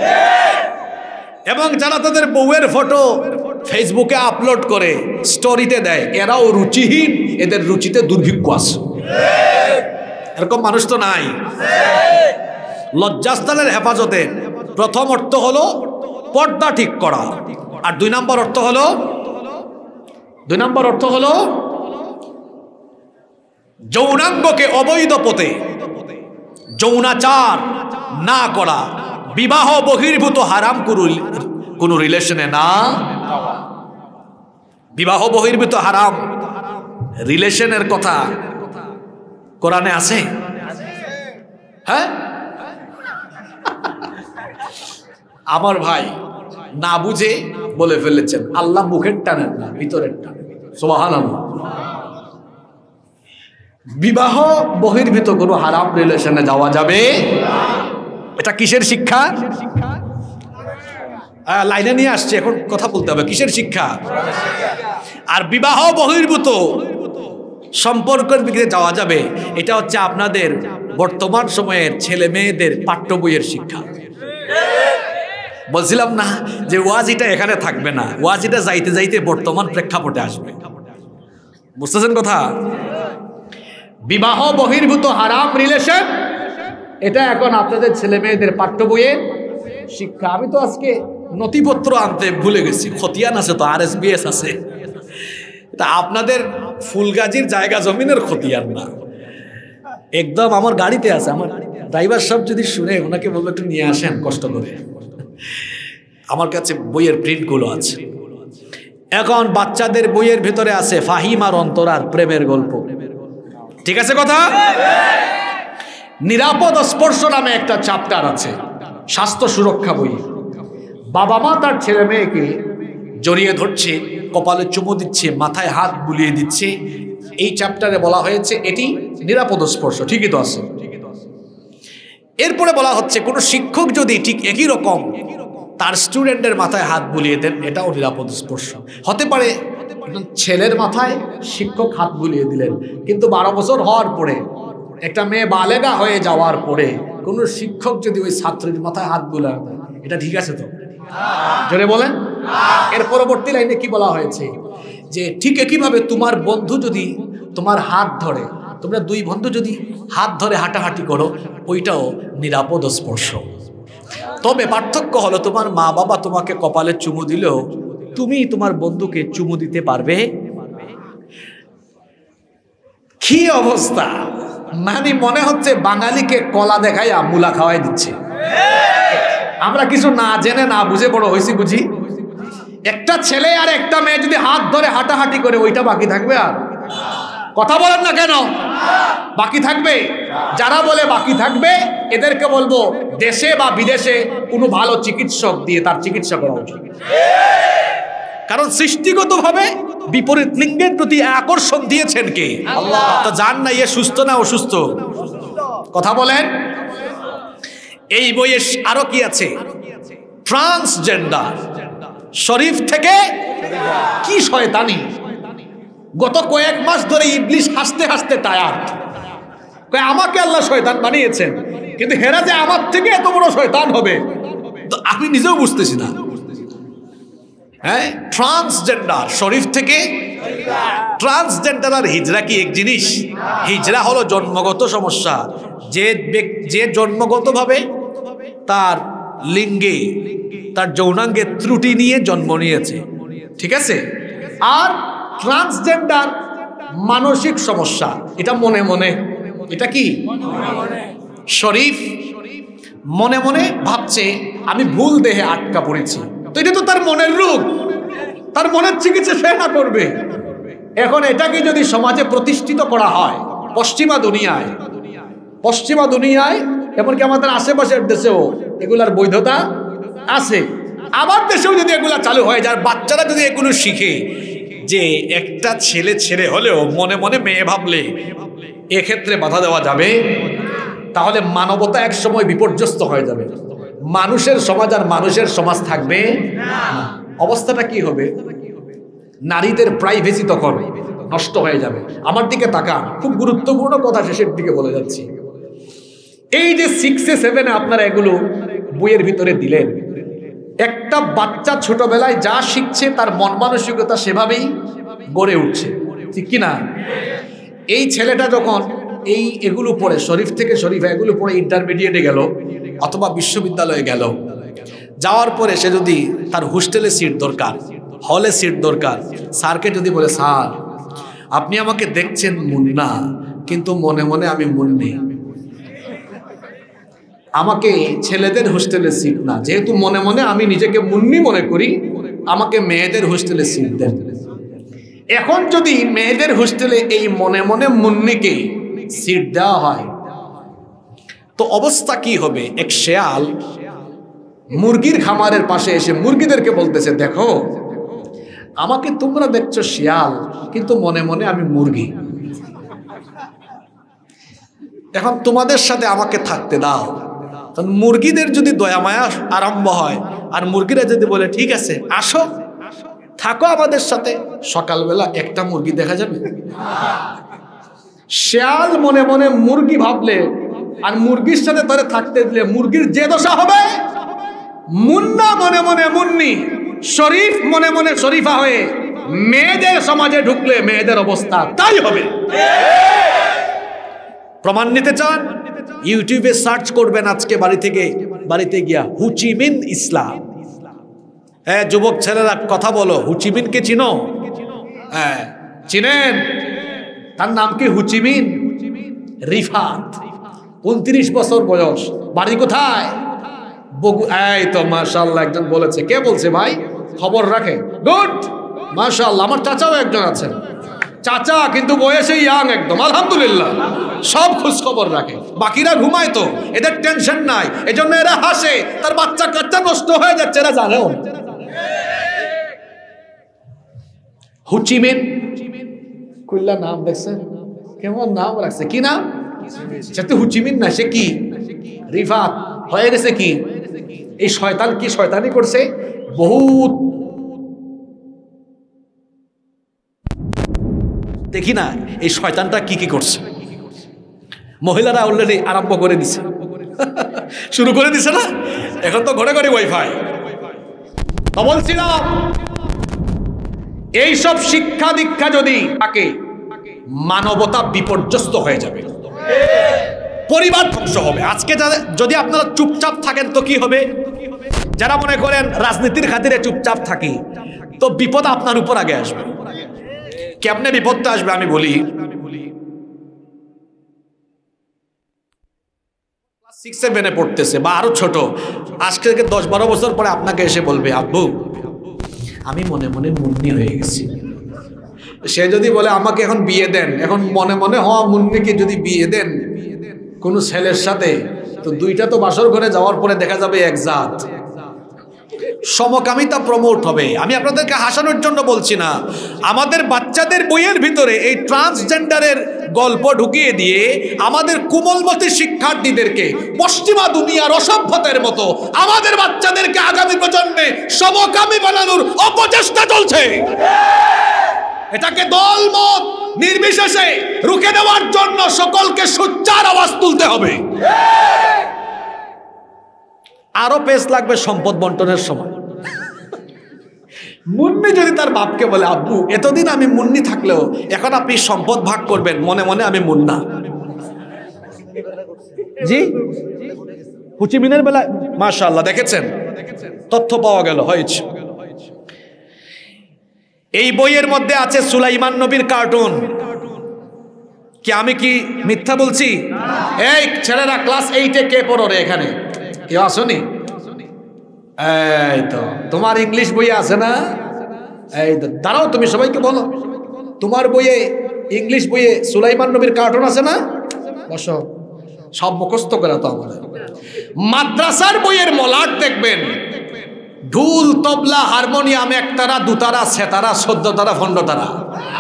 এবং যারা তাদের বউয়ের ফটো ফেসবুকে আপলোড করে স্টোরিতে দেয়, এরাও রুচিহীন, এদের রুচিতে দুর্ভিক্ষ আছে। এরকম মানুষ তো নাই। লজ্জাস্থানের হেফাজতে প্রথম অর্থ হলো পর্দা ঠিক করা, আর 2 নম্বর অর্থ হলো যৌনাঙ্গকে অবৈধ পথে যৌনাচার না করা, বিবাহ বহির্ভূত হারাম কোন রিলেশনে না। বিবাহ বহির্ভূত হারাম রিলেশনের কথা কোরআনে আছে? হ্যাঁ, আমার ভাই না বুঝে বলে ফেলেছেন। আল্লাহ মুখের টানেন না, ভিতরের টানেন। সুবহানাল্লাহ। বিবাহ বহির্ভূত কোনো হারাম রিলেশনে যাওয়া যাবে না। এটা কিসের শিক্ষা? লাইনে নিয়ে আসছে, এখন কথা বলতে হবে। কিসের শিক্ষা? আর বিবাহ বহির্ভূত সম্পর্কের দিকে যাওয়া যাবে, এটা হচ্ছে আপনাদের বর্তমান সময়ের ছেলে মেয়েদের পাঠ্য বইয়ের শিক্ষা। বলছিলাম না যে ওয়াজিটা এখানে থাকবে না, ওয়াজিটা যাইতে যাইতে বর্তমান প্রেক্ষাপটে আসবে। বুঝতেছেন কথা? বিবাহ বহির্ভূত হারাম রিলেশন, এটা এখন আপনাদের ছেলে মেয়েদের পাঠ্য বইয়ের শিক্ষা। আমি তো আজকে নথিপত্র আনতে ভুলে গেছি, খতিয়ান আছে তো, RSBS আছে। তা আপনাদের ফুলগাজীর জায়গা জমিনের খতিয়ান না, একদম আমার গাড়িতে আছে। আমার ড্রাইভার সাহেব যদি শুনে, ওনাকে বলবো একটু নিয়ে আসেন কষ্ট করে। আমার কাছে বইয়ের প্রিন্টগুলো আছে। এখন বাচ্চাদের বইয়ের ভিতরে আছে ফাহিম আর অন্তরার প্রেমের গল্প। ঠিক আছে কথা? নিরাপদ স্পর্শ নামে একটা চ্যাপ্টার আছে স্বাস্থ্য সুরক্ষা বই। বাবা মা তার ছেলে মেয়েকে জড়িয়ে ধরছে, কপালে চুমু দিচ্ছে, মাথায় হাত বুলিয়ে দিচ্ছে। এই চ্যাপ্টারে বলা হয়েছে এটি নিরাপদ স্পর্শ। ঠিকই তো আছে। এরপরে বলা হচ্ছে কোন শিক্ষক যদি ঠিক একই রকম তার স্টুডেন্টের মাথায় হাত বুলিয়ে দেন, এটাও নিরাপদ স্পর্শ হতে পারে। ছেলের মাথায় শিক্ষক হাত বুলিয়ে দিলেন, কিন্তু 12 বছর হওয়ার পরে একটা মেয়ে বালেগা হয়ে যাওয়ার পরে কোন শিক্ষক যদি ওই ছাত্রীর মাথায় হাত বুলায় দেয়, এটা ঠিক আছে তো? জোরে বলেন। এর পরবর্তী লাইনে কি বলা হয়েছে যে ঠিক একইভাবে তোমার বন্ধু যদি তোমার হাত ধরে, তোমরা দুই বন্ধু যদি হাত ধরে হাঁটাহাঁটি করো, ওইটাও নিরাপদ স্পর্শ। তবে পার্থক্য হলো তোমার মা বাবা তোমাকে কপালে চুমু দিলেও তুমি তোমার বন্ধুকে চুমু দিতে পারবে। কি অবস্থা! মানে মনে হচ্ছে বাঙালিকে কলা দেখাইয়া মুলা খাওয়াই দিচ্ছে। আমরা কিছু না জেনে না বুঝে বড় হয়েছি বুঝি। একটা ছেলে আর একটা মেয়ে যদি হাত ধরে হাঁটাহাঁটি করে, ওইটা বাকি থাকবে? আর কথা বলেন না কেন? বাকি থাকবে। যারা বলে বাকি থাকবে, এদেরকে বলবো দেশে বা বিদেশে কোনো ভালো চিকিৎসক দিয়ে তার চিকিৎসা করা উচিত। কারণ সৃষ্টিগতভাবে বিপরীত লিঙ্গের প্রতি আকর্ষণ দিয়েছেন কে? আল্লাহ। তো জান না এ সুস্থ না অসুস্থ? কথা বলেন। এই বইয়ে আরো কি আছে? ট্রান্সজেন্ডার। শরীফ থেকে কি শয়তানি! গত কয়েক মাস ধরে ইবলিশ হাসতে হাসতে টায়ার্ড। আমাকে আল্লাহ শয়তান বানিয়েছেন, কিন্তু হেরা যে আমার থেকে এত বড় শয়তান হবে তো আমি নিজেও বুঝতেছি না। হ্যাঁ, ট্রান্সজেন্ডার শরীফ থেকে। ট্রান্সজেন্ডার আর হিজরা কি এক জিনিস? হিজরা হলো জন্মগত সমস্যা, যে জন্মগতভাবে তার লিঙ্গে, তার যৌনাঙ্গে ত্রুটি নিয়ে জন্ম নিয়েছে, ঠিক আছে? আর ট্রান্সজেন্ডার মানসিক সমস্যা, এটা মনে মনে। এটা কি? শরীফ মনে মনে ভাবছে আমি ভুল দেহে আটকা পড়েছি, তো এটা তো তার মনের রোগ, তার মনের চিকিৎসা সে না করবে। এখন এটাকে যদি সমাজে প্রতিষ্ঠিত করা হয়, পশ্চিমা দুনিয়ায় এমনকি আমাদের আশেপাশের দেশেও এগুলার বৈধতা আছে। আমার দেশেও যদি এগুলা চালু হয়ে যায়, বাচ্চারা যদি এগুলো শিখে যে একটা ছেলে ছেলে হলেও মনে মনে মেয়ে ভাবলে এক্ষেত্রে বাধা দেওয়া যাবে, তাহলে মানবতা এক সময় বিপর্যস্ত হয়ে যাবে। মানুষের সমাজ আর মানুষের সমাজ থাকবে না। অবস্থাটা কি হবে? নারীদের প্রাইভেসি তখন নষ্ট হয়ে যাবে। আমার দিকে তাকান, খুব গুরুত্বপূর্ণ কথা শেষের দিকে বলে যাচ্ছি। এই যে 6 7 আপনারা এগুলো বইয়ের ভিতরে দিলেন, একটা বাচ্চা ছোটবেলায় যা শিখছে তার মন মানসিকতা সেভাবেই গড়ে উঠছে, ঠিক কিনা? এই ছেলেটা যখন এগুলো পড়ে, শরীফ থেকে শরীফা এগুলো পড়ে ইন্টারমিডিয়েটে গেল অথবা বিশ্ববিদ্যালয়ে গেল, যাওয়ার পরে সে যদি তার হোস্টেলে সিট দরকার, হলে সিট দরকার, স্যারকে যদি বলে স্যার আপনি আমাকে দেখছেন মুন্না, কিন্তু মনে মনে আমি মুন্নি, আমাকে ছেলেদের হোস্টেলে সিট না, যেহেতু মনে মনে আমি নিজেকে মুন্নি মনে করি, আমাকে মেয়েদের হোস্টেলে সিট দেন। এখন যদি মেয়েদের হোস্টেলে এই মনে মনে মুন্নিকে সিট দেওয়া হয়, তো অবস্থা কি হবে? এক শেয়াল মুরগির খামারের পাশে এসে মুরগিদেরকে বলতেছে, দেখো আমাকে তোমরা দেখছো শিয়াল, কিন্তু মনে মনে আমি মুরগি, এখন তোমাদের সাথে আমাকে থাকতে দাও। মুরগিদের যদি দয়া মায়া আরম্ভ হয়, আর মুরগিরা যদি বলে ঠিক আছে আসো থাকো আমাদের সাথে, সকালবেলা একটা মুরগি দেখা যাবে। শিয়াল মনে মনে মুরগি ভাবলে আর মুরগির সাথে ধরে থাকতে দিলে মুরগির যে দশা হবে, মুন্না মনে মনে মুন্নি, শরীফ মনে মনে শরীফা হয়ে মেয়েদের সমাজে ঢুকলে মেয়েদের অবস্থা তাই হবে। প্রমাণ নিতে চান? ইউটিউবে সার্চ করবেন আজকে বাড়িতে গিয়া হুচিমিন ইসলাম। হ্যাঁ যুবক ছেলেরা কথা বলো, হুচিমিনকে চিনো? হ্যাঁ চিনেন? তার নাম কি? হুচিমিন রিফাত, 29 বছর বয়স, বাড়ি কোথায়? এই তো মাশাআল্লাহ একজন বলেছে। কে বলছে ভাই? খবর রাখে, গুড মাশাআল্লাহ। আমার চাচাও একজন আছেন, চাচা কিন্তু বয়সে ইয়াং একদম, আলহামদুলিল্লাহ, সব খোঁজ খবর রাখে। বাকিরা ঘুমায় তো, এদের টেনশন নাই, এজন্য এরা হাসে। তার বাচ্চা কাচ্চা নষ্ট হয়ে যাচ্ছে, এরা জানেও। হুচিমিন কুল্লা নাম দেখছেন কেমন নাম রাখছে? কি নাম? সে তো হুচিমিন না, সে কি রিফাত হয়ে গেছে। কি এই শয়তান কি শয়তানি করছে? বহুত দেখি না এই শয়তানটা কি কি করছে। মহিলারা অলরেডি আরম্ভ করে দিছে, শুরু করে দিছে না? এখন তো ঘরে ঘরে ওয়াইফাই। তো বলছিলাম এইসব শিক্ষা দীক্ষা যদি থাকে, মানবতা বিপর্যস্ত হয়ে যাবে, পরিবার ধ্বংস হবে। আজকে যদি আপনারা চুপচাপ থাকেন তো কি হবে? যারা মনে করেন রাজনীতির খাতিরে চুপচাপ থাকি, তো বিপদ আপনার উপর আগে আসবে। কেমনে বিপদটা আসবে আমি বলি। 6-7 পড়তেছে বা আরো ছোট, আজকে থেকে 10-12 বছর পরে আপনাকে এসে বলবে, আব্বু আমি মনে মনে মুন্নি হয়ে গেছি। সে যদি বলে আমাকে এখন বিয়ে দেন, এখন মনে মনে হওয়া মুন্নিকে যদি বিয়ে দেন কোন ছেলের সাথে, তো দুইটা তো বাসর ঘরে যাওয়ার পরে দেখা যাবে এক জাত, সমকামিতা প্রমোট হবে। আমি আপনাদেরকে হাসানোর জন্য বলছি না, আমাদের বাচ্চাদের বইয়ের ভিতরে এই ট্রান্সজেন্ডারের গল্প ঢুকিয়ে দিয়ে আমাদের কোমলমতি শিক্ষার্থীদেরকে পশ্চিমা দুনিয়ার অসভ্যতার মতো আমাদের বাচ্চাদেরকে আগামী প্রজন্মে সমকামী বানানোর অপচেষ্টা চলছে। এটাকে দলমত নির্বিশেষে রুখে দেওয়ার জন্য সকলকে সোচ্চার আওয়াজ তুলতে হবে। আরো পেস লাগবে সম্পদ বন্টনের সময়। মুন্নি যদি তার বাপকে বলে, আব্বু এতদিন আমি মুন্নি থাকলেও এখন আপনি সম্পদ ভাগ করবেন, মনে মনে আমি মুন্না। জি হুচিমিনের বেলা মাশাআল্লাহ দেখেছেন, তথ্য পাওয়া গেল হয়েছে। এই বইয়ের মধ্যে আছে সুলাইমান নবীর কার্টুন। কি আমি কি মিথ্যা বলছি? এই ছেলেরা ক্লাস 8-এ কে পড়ো রে এখানে? কেউ আসনি? এই তো তোমার ইংলিশ বইয়ে আছে না? এই তো দাঁড়াও, তুমি সবাইকে বলো তোমার বইয়ে ইংলিশ বইয়ে সুলাইমান নবীর কার্টুন আছে না? বসো, সব মুখস্থ করা তো আমাদের। মাদ্রাসার বইয়ের মলাট দেখবেন, ঢুল তবলা হারমোনিয়াম একতারা, দুতারা, সেতারা, 14 তারা, 15 তারা।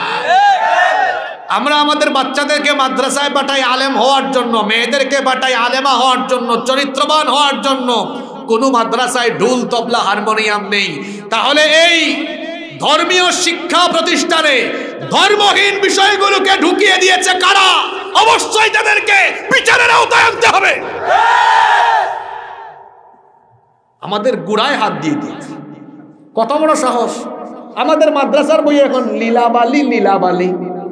আমরা আমাদের বাচ্চাদেরকে মাদ্রাসায় পাঠাই আলেম হওয়ার জন্য, মেয়েদেরকে পাঠাই আলেমা হওয়ার জন্য, চরিত্রবান হওয়ার জন্য। কোন মাদ্রাসায় ঢুল তবলা হারমোনিয়াম নেই। তাহলে এই ধর্মীয় শিক্ষা প্রতিষ্ঠানে ধর্মহীন বিষয়গুলোকে ঢুকিয়ে দিয়েছে কারা? অবশ্যই তাদেরকে বিচারের আওতায় আনতে হবে। আমাদের গুড়ায় হাত দিয়ে দিয়েছে। কত বড় সাহস! আমাদের মাদ্রাসার বই এখন লীলাবালি লীলাবালি।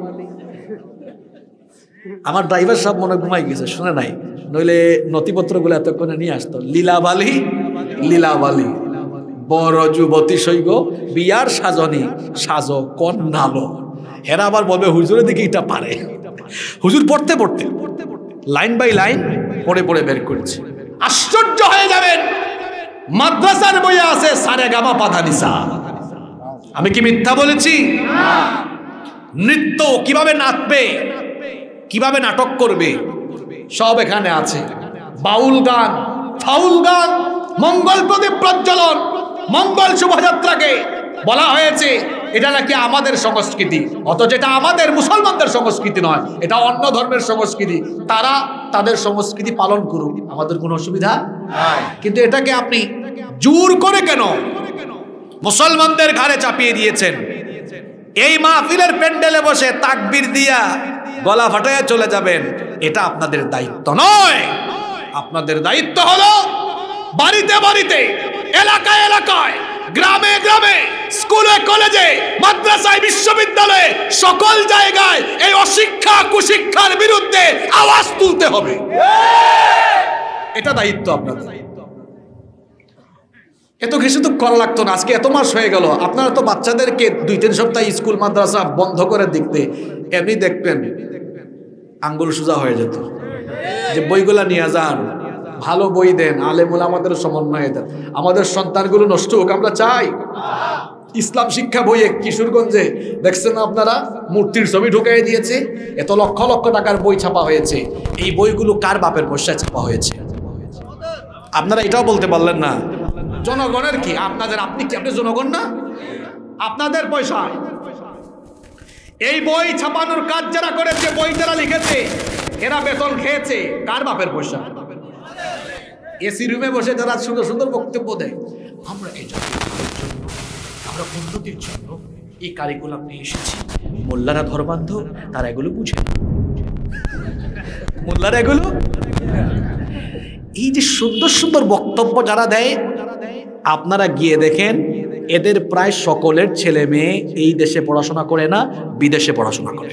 আমার ড্রাইভার সাহেব মনে ঘুমাই গেছে, শুনে নাই, নইলে নথিপত্রগুলো এতক্ষণে নিয়ে আসতো। লীলাবালি লীলাবালি, বড় যুবতী সৈগ বিয়ার সাজনী সাজ কন্যালো। এরা আবার বলবে হুজুরের দিকে এটা পারে। হুজুর পড়তে পড়তে লাইন বাই লাইন পড়ে পড়ে বের করেছে। আশ্চর্য হয়ে যাবেন, মাদ্রাসার বইয়ে আছে সারে গামা পাধানিসা। আমি কি মিথ্যা বলেছি? নৃত্য কিভাবে নাচবে, কিভাবে নাটক করবে, সব এখানে আছে। বাউল গান, ফাউল গান, মঙ্গল প্রদীপ প্রজ্বলন, মঙ্গল শোভাযাত্রাকে বলা হয়েছে এটা নাকি আমাদের সংস্কৃতি, অথচ এটা আমাদের মুসলমানদের সংস্কৃতি নয়, এটা অন্য ধর্মের সংস্কৃতি। তারা তাদের সংস্কৃতি পালন করুক, আমাদের কোনো অসুবিধা নাই। কিন্তু এটাকে আপনি জোর করে কেন মুসলমানদের ঘাড়ে চাপিয়ে দিয়েছেন? এই মাহফিলের প্যান্ডেলে বসে তাকবীর দিয়া গলা ফাটাইয়া চলে যাবেন, এটা আপনাদের দায়িত্ব নয়। আপনাদের দায়িত্ব হলো বাড়িতে বাড়িতে, এলাকায় এলাকায়, গ্রামে গ্রামে, স্কুলে কলেজে, মাদ্রাসায়, বিশ্ববিদ্যালয়ে, সকল জায়গায় এই অশিক্ষা কুশিক্ষার বিরুদ্ধে আওয়াজ তুলতে হবে। এটা দায়িত্ব আপনাদের। এত কিছু তো করা লাগতো না। আজকে এত মাস হয়ে গেল, আপনারা তো বাচ্চাদেরকে 2-3 সপ্তাহ স্কুল মাদ্রাসা বন্ধ করে দেখতে, এমনি দেখতেন আঙ্গুল সোজা হয়ে যেত। যে বইগুলা নিয়ে যান, ভালো বই দেন, আলেমুল আমাদের সমন্বয়ে দেন। আমাদের সন্তানগুলো নষ্ট হোক আমরা চাই। ইসলাম শিক্ষা বইয়ে কিশোরগঞ্জে দেখছেন আপনারা, মূর্তির ছবি ঢুকাই দিয়েছে, এত লক্ষ লক্ষ টাকার বই ছাপা হয়েছে। এই বইগুলো কার বাপের পয়সায় ছাপা হয়েছে? আপনারা এটাও বলতে পারলেন না। জনগণের কি? আপনাদের। আপনি কি আপনি জনগণ না? আপনাদের পয়সায় এই বই ছাপানোর কাজ যারা করেছে, বই যারা লিখেছে, এরা বেতন খেয়েছে কার বাপের পয়সা? এসি রুমে বসে যারা সুন্দর সুন্দর বক্তব্য দেয়, আমরা এই জাতির জন্য, আমরা উন্নতির জন্য এই কারিকুলাম নিয়ে এসেছি। মোল্লারা ধর্মান্ধ, তারা এগুলো বুঝে না। মোল্লারা এগুলো। এই যে সুন্দর সুন্দর বক্তব্য যারা দেয়, আপনারা গিয়ে দেখেন এদের প্রায় সকলের ছেলে মেয়ে এই দেশে পড়াশোনা করে না, বিদেশে পড়াশোনা করে।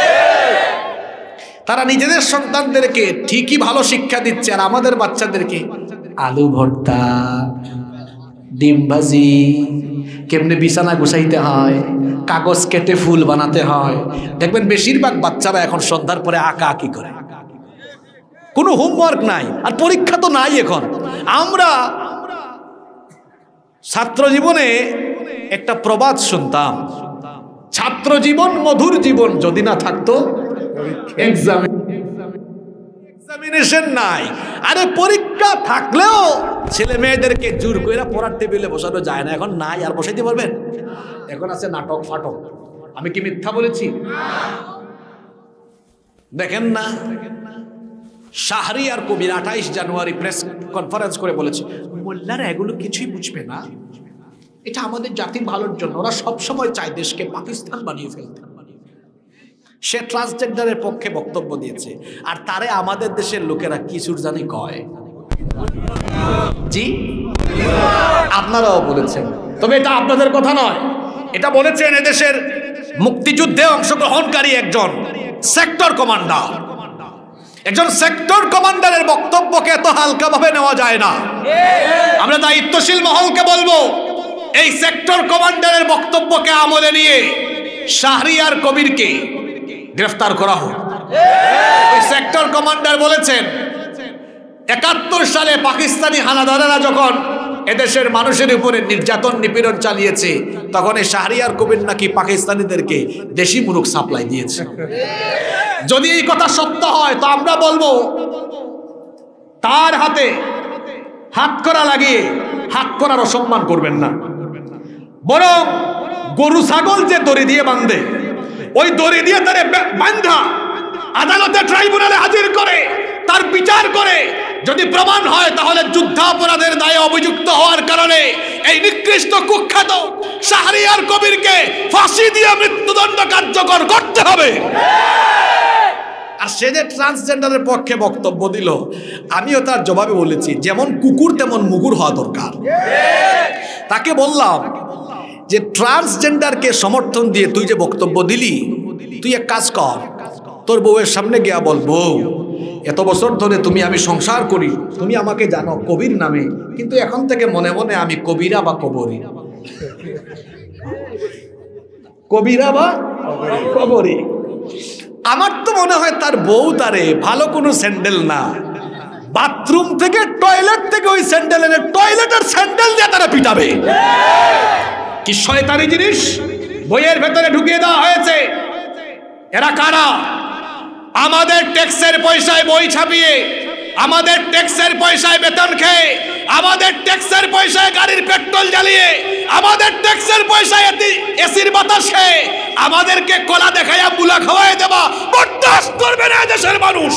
তারা নিজেদের সন্তানদেরকে ঠিকই ভালো শিক্ষা দিচ্ছে, আর আমাদের বাচ্চাদেরকে আলু ভর্তা, ডিম ভাজি, কেমনে বিছানা গুছাইতে হয়, কাগজ কেটে ফুল বানাতে হয়। দেখবেন বেশিরভাগ বাচ্চারা এখন সন্ধ্যার পরে আঁকা আঁকি করে, কোনো হোমওয়ার্ক নাই, আর পরীক্ষা তো নাই এখন। আমরা ছাত্র জীবনে একটা প্রবাদ শুনতাম, ছাত্র জীবন মধুর জীবন, যদি না থাকতো এক্সামিনেশন নাই। আরে পরীক্ষা থাকলেও ছেলে মেয়েদেরকে জোর করে পড়ার টেবিলে বসানো যায় না, এখন নাই। আর বসাইতে পারবেন? এখন আছে নাটক ফাটক। আমি কি মিথ্যা বলেছি? দেখেন না, শাহরিয়ার কবির 28 জানুয়ারি প্রেস কনফারেন্স করে বলেছে, মোল্লারা এগুলো কিছুই বুঝবে না, এটা আমাদের জাতির ভালোর জন্য, ওরা সবসময় চায় দেশকে পাকিস্তান বানিয়ে ফেলতে। সে ট্রান্সজেন্ডারের পক্ষে বক্তব্য দিয়েছে, আর তারে আমাদের দেশের লোকেরা কিছুর জানি কয়। জি, আপনারাও বলেছেন, তবে এটা আপনাদের কথা নয়, এটা বলেছেন এদেশের মুক্তিযুদ্ধে অংশগ্রহণকারী একজন সেক্টর কমান্ডার। একজন সেক্টর কমান্ডারের বক্তব্যকে এত হালকাভাবে নেওয়া যায় না। আমরা দায়িত্বশীল মহলকে বলবো, এই সেক্টর কমান্ডারের বক্তব্যকে আমলে নিয়ে শাহরিয়ার কবিরকে গ্রেফতার করা হোক। ওই সেক্টর কমান্ডার বলেছেন 71 সালে পাকিস্তানি হানাদারেরা যখন এদেশের মানুষের উপরে নির্যাতন নিপীড়ন চালিয়েছে, তখন এই শাহরিয়ার কবির নাকি পাকিস্তানিদেরকে দেশি মুরগ সাপ্লাই দিয়েছে। যদি এই কথা সত্য হয় তো আমরা বলবো তার হাতে হাত করা লাগিয়ে হাত করার অসম্মান করবেন না, বরং গরু ছাগল যে দড়ি দিয়ে বাঁধে, ওই দড়ি দিয়ে তারে বাঁধা আদালতে ট্রাইব্যুনালে হাজির করে তার বিচার করে যদি প্রমাণ হয় তাহলে যুদ্ধাপরাধের দায়ে অভিযুক্ত হওয়ার কারণে এই নিকৃষ্ট কুখ্যাত শাহরিয়ার কবিরকে ফাঁসি দিয়ে মৃত্যুদণ্ড কার্যকর করতে হবে। আর সে যে ট্রান্সজেন্ডারের পক্ষে বক্তব্য দিল, আমিও তার জবাবে বলেছি, যেমন কুকুর তেমন মুগুর হওয়া দরকার। তাকে বললাম যে ট্রান্সজেন্ডারকে সমর্থন দিয়ে তুই যে বক্তব্য দিলি, তুই এক কাজ কর, তোর বউয়ের সামনে গিয়া বল, বউ এত বছর ধরে আমি সংসার করি, তুমি আমাকে জানো কবির নামে, কিন্তু এখন থেকে মনে মনে আমি কবিরা বা কবরী, কবিরা বা কবরী। আমার তো মনে হয় তার বউ তারে ভালো কোনো স্যান্ডেল না, বাথরুম থেকে টয়লেট থেকে ওই স্যান্ডেলের টয়লেটের স্যান্ডেল দিয়ে তারা পিটাবে। কি শয়তানি জিনিস বইয়ের ভেতরে ঢুকিয়ে দেওয়া হয়েছে। এরা কারা? আমাদের ট্যাক্সের পয়সায় বই ছাপিয়ে, আমাদের ট্যাক্সের পয়সায় বেতন খেয়ে, আমাদের ট্যাক্সের পয়সায় গাড়ির পেট্রোল জ্বালিয়ে, আমাদের ট্যাক্সের পয়সায় এসির বাতাস খেয়ে আমাদেরকে কলা দেখাইয়া মুলা খাওয়াই দেবা বরদাস্ত করবে না দেশের মানুষ।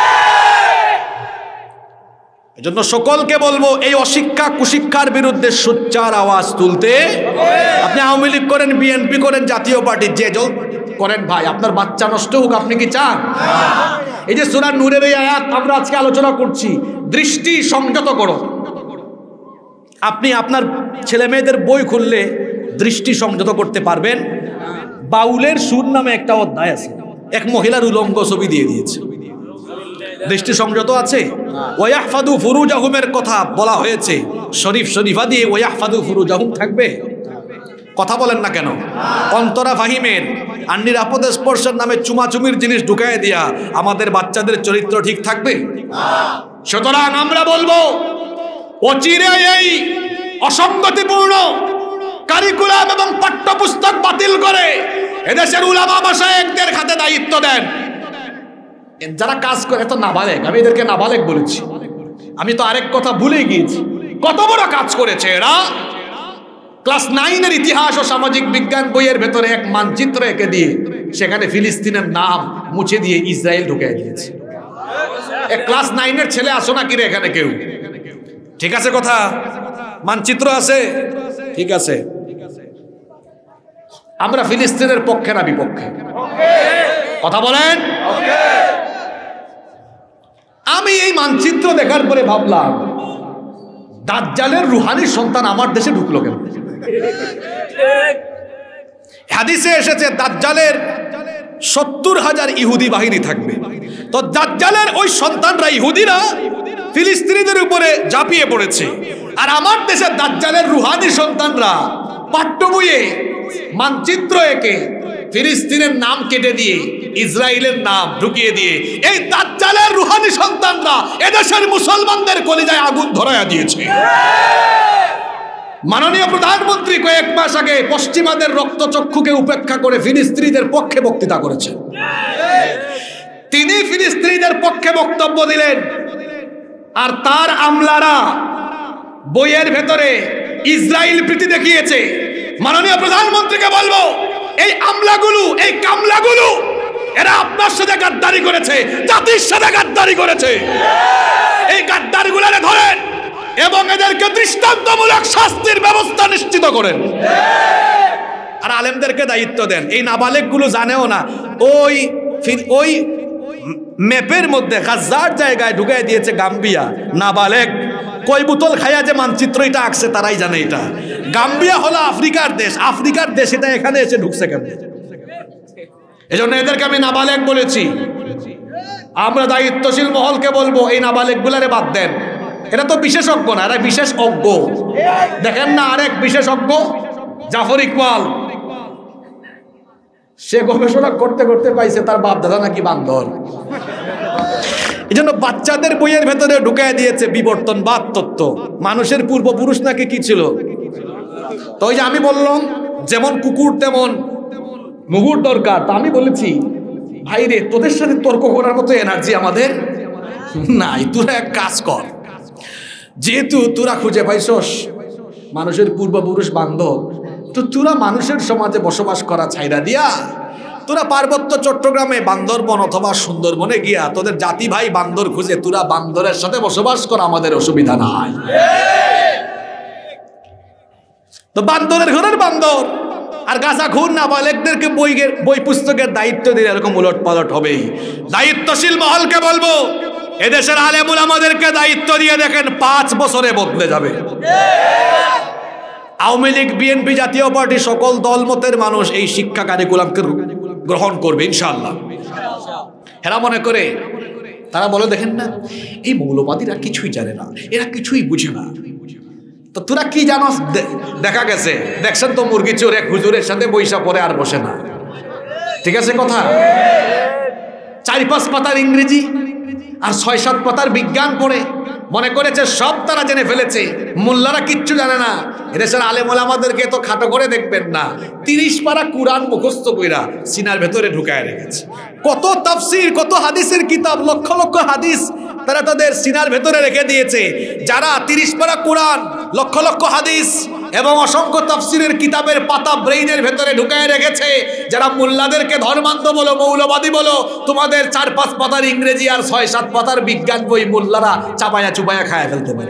এজন্য সকলকে বলবো, এই অশিক্ষা কুশিক্ষার বিরুদ্ধে সোচ্চার আওয়াজ তুলতে। আপনি আওয়ামী লীগ করেন, বিএনপি করেন, জাতীয় পার্টি যে দল করেন, ভাই আপনার বাচ্চা নষ্ট হোক আপনি কি চান? এই যে সূরা নূরের এই আয়াত আমরা আজকে আলোচনা করছি, দৃষ্টি সংযত করো। আপনি আপনার ছেলে মেয়েদের বই খুললে দৃষ্টি সংযত করতে পারবেন? বাউলের সুর নামে একটা অধ্যায় আছে, এক মহিলার উলঙ্গ ছবি দিয়ে দিয়েছে, দৃষ্টি সংযত আছে? ওয়াহফাদু ফুরুজাহুমের কথা বলা হয়েছে, শরীফ শরীফা দিয়ে ওয়াহফাদু ফুরুজাহুম থাকবে? কথা বলেন না কেন? অন্তরা ফাহিমের আর নিরাপদ স্পর্শের নামে চুমাচুমির জিনিস ঢুকায় দিয়া আমাদের বাচ্চাদের চরিত্র ঠিক থাকবে? সুতরাং আমরা বলবো, অচিরে এই অসঙ্গতিপূর্ণ কারিকুলাম এবং পাঠ্যপুস্তক বাতিল করে এদেশের উলামা মাশায়েখদের হাতে দায়িত্ব দেন। যারা কাজ করে তো নাবালেগ, আমি এদেরকে নাবালেগ বলেছি। আমি তো আরেক কথা ভুলে গিয়েছি, কত বড় কাজ করেছে এরা। ক্লাস 9-এর ইতিহাস ও সামাজিক বিজ্ঞান বইয়ের ভেতরে এক মানচিত্র এঁকে দিয়ে সেখানে ফিলিস্তিনের নাম মুছে দিয়ে ইসরায়েল ঢুকিয়ে দিয়েছে। এক ক্লাস 9-এর ছেলে আসো না কি রে এখানে কেউ? ঠিক আছে কথা, মানচিত্র আছে, ঠিক আছে। আমরা ফিলিস্তিনের পক্ষে না বিপক্ষে? কথা বলেন। আমি এই মানচিত্র দেখার পরে ভাবলাম, দাজ্জালের রুহানি সন্তান আমার দেশে ঢুকলো কেন? হাদিসে এসেছে দাজ্জালের 70,000 ইহুদি বাহিনী থাকবে। তো দাজ্জালের ওই সন্তানরা, ইহুদিরা ফিলিস্তিনিদের উপরে ঝাঁপিয়ে পড়েছে, আর আমার দেশের দাজ্জালের রুহানি সন্তানরা পাঠ্য বইয়ে মানচিত্র এঁকে ফিলিস্তিনের নাম কেটে দিয়ে ইসরায়েলের নাম ঢুকিয়ে দিয়ে এই দাজ্জালের রুহানি সন্তানরা এদেশের মুসলমানদের কলিজায় আগুন ধরায়া দিয়েছে। মাননীয় প্রধানমন্ত্রী কয়েক মাস আগে পশ্চিমাদের রক্তচক্ষুকে উপেক্ষা করে ফিলিস্তিনিদের পক্ষে বক্তৃতা করেছেন। তিনি ফিলিস্তিনিদের পক্ষে বক্তব্য দিলেন, আর তার আমলারা বইয়ের ভেতরে ইসরায়েল প্রীতি দেখিয়েছে। মাননীয় প্রধানমন্ত্রীকে বলবো, এই আমলাগুলো, এই কামলাগুলো, এরা আপনার সাথে গাদ্দারি করেছে, জাতির সাথে গাদ্দারি করেছে। এই গাদ্দারগুলোরে ধরেন এবং এদেরকে দৃষ্টান্তমূলক শাস্তির ব্যবস্থা নিশ্চিত করেন। আর আলেমদেরকে দায়িত্ব দেন। এই নাবালেক গুলো জানেও না, ওই ম্যাপের মধ্যে গাজার জায়গায় ঢুকাই দিয়েছে গাম্বিয়া। নাবালেক কই বোতল খাইয়া যে মানচিত্র এটা আঁকছে তারাই জানে। এটা গাম্বিয়া হলো আফ্রিকার দেশ, আফ্রিকার দেশ, এটা এখানে এসে ঢুকছে কেন? এজন্য এদেরকে আমি নাবালেক বলেছি। আমরা দায়িত্বশীল মহলকে বলবো, এই নাবালেক গুলারে বাদ দেন। এরা তো বিশেষজ্ঞ না, এরা বিশেষ অজ্ঞ। দেখেন না আরেক বিশেষজ্ঞ জাফর ইকবাল, সে গবেষণা করতে করতে পাইছে তার বাপ দাদা নাকি বান্দর। এই জন্য বাচ্চাদের বইয়ের ভেতরে ঢুকায় দিয়েছে বিবর্তনবাদ তত্ত্ব। মানুষের পূর্বপুরুষ নাকি কি ছিল? তো ওই যে আমি বললাম, যেমন কুকুর তেমন মুগুর দরকার। তা আমি বলেছি, ভাই রে, তোদের সাথে তর্ক করার মতো এনার্জি আমাদের নাই। তোরা এক কাজ কর, যেহেতু তোরা খুঁজে পাইছস মানুষের পূর্বপুরুষ বান্ধব, তো তোরা মানুষের সমাজে বসবাস করা ছাইরা দিয়া তোরা পার্বত্য চট্টগ্রামে বান্দরবন অথবা সুন্দরবনে গিয়া তোদের জাতি ভাই বান্দর খুঁজে তোরা বান্দরের সাথে বসবাস করা, আমাদের অসুবিধা নাই। তো বান্দরের ঘরের বান্দর আর গাছা খুন নাবালেকদেরকে বই পুস্তকের দায়িত্ব দিলে এরকম উলট পালট হবেই। দায়িত্বশীল মহলকে বলবো, এদেশের আলেম উলামাদেরকে দায়িত্ব দিয়ে দেখেন, 5 বছরে বদলে যাবে। আওয়ামী লীগ, বিএনপি, জাতীয় পার্টি, সকল দলমতের মানুষ এই শিক্ষা কারিকুলামকে গ্রহণ করবে ইনশাআল্লাহ। এরা মনে করে, তারা বলে দেখেন না, এই মৌলবাদীরা কিছুই জানে না, এরা কিছুই বুঝে না। তো তোরা কি জানোস? দেখা গেছে, দেখছেন তো মুরগি চোর এক হুজুরের সাথে বৈশা পরে আর বসে না। ঠিক আছে কথা? 4-5 পাতার ইংরেজি আর 6-7 পাতার বিজ্ঞান পড়ে মনে করেছে সব তারা জেনে ফেলেছে। মোল্লারা কিচ্ছু জানে না। এদেশের আলেম ওলামাদেরকে তো খাটো করে দেখবেন না, 30 পারা কুরআন মুখস্থ কইরা সিনার ভেতরে ঢুকায় রেখেছে। কত তাফসীর, কত হাদিসের কিতাব, লক্ষ লক্ষ হাদিস তারা তাদের সিনার ভেতরে রেখে দিয়েছে। যারা 30 পারা কুরআন, লক্ষ লক্ষ হাদিস এবং অসংখ্য তাফসীরের কিতাবের পাতা ব্রেইনের ভেতরে ঢুকায় রেখেছে, যারা মোল্লাদেরকে ধর্মান্ধ বলো, মৌলবাদী বলো, তোমাদের 4-5 পাতার ইংরেজি আর 6-7 পাতার বিজ্ঞান বই মোল্লারা চাপায়া চুপায়া খায় ফেলতে পারে।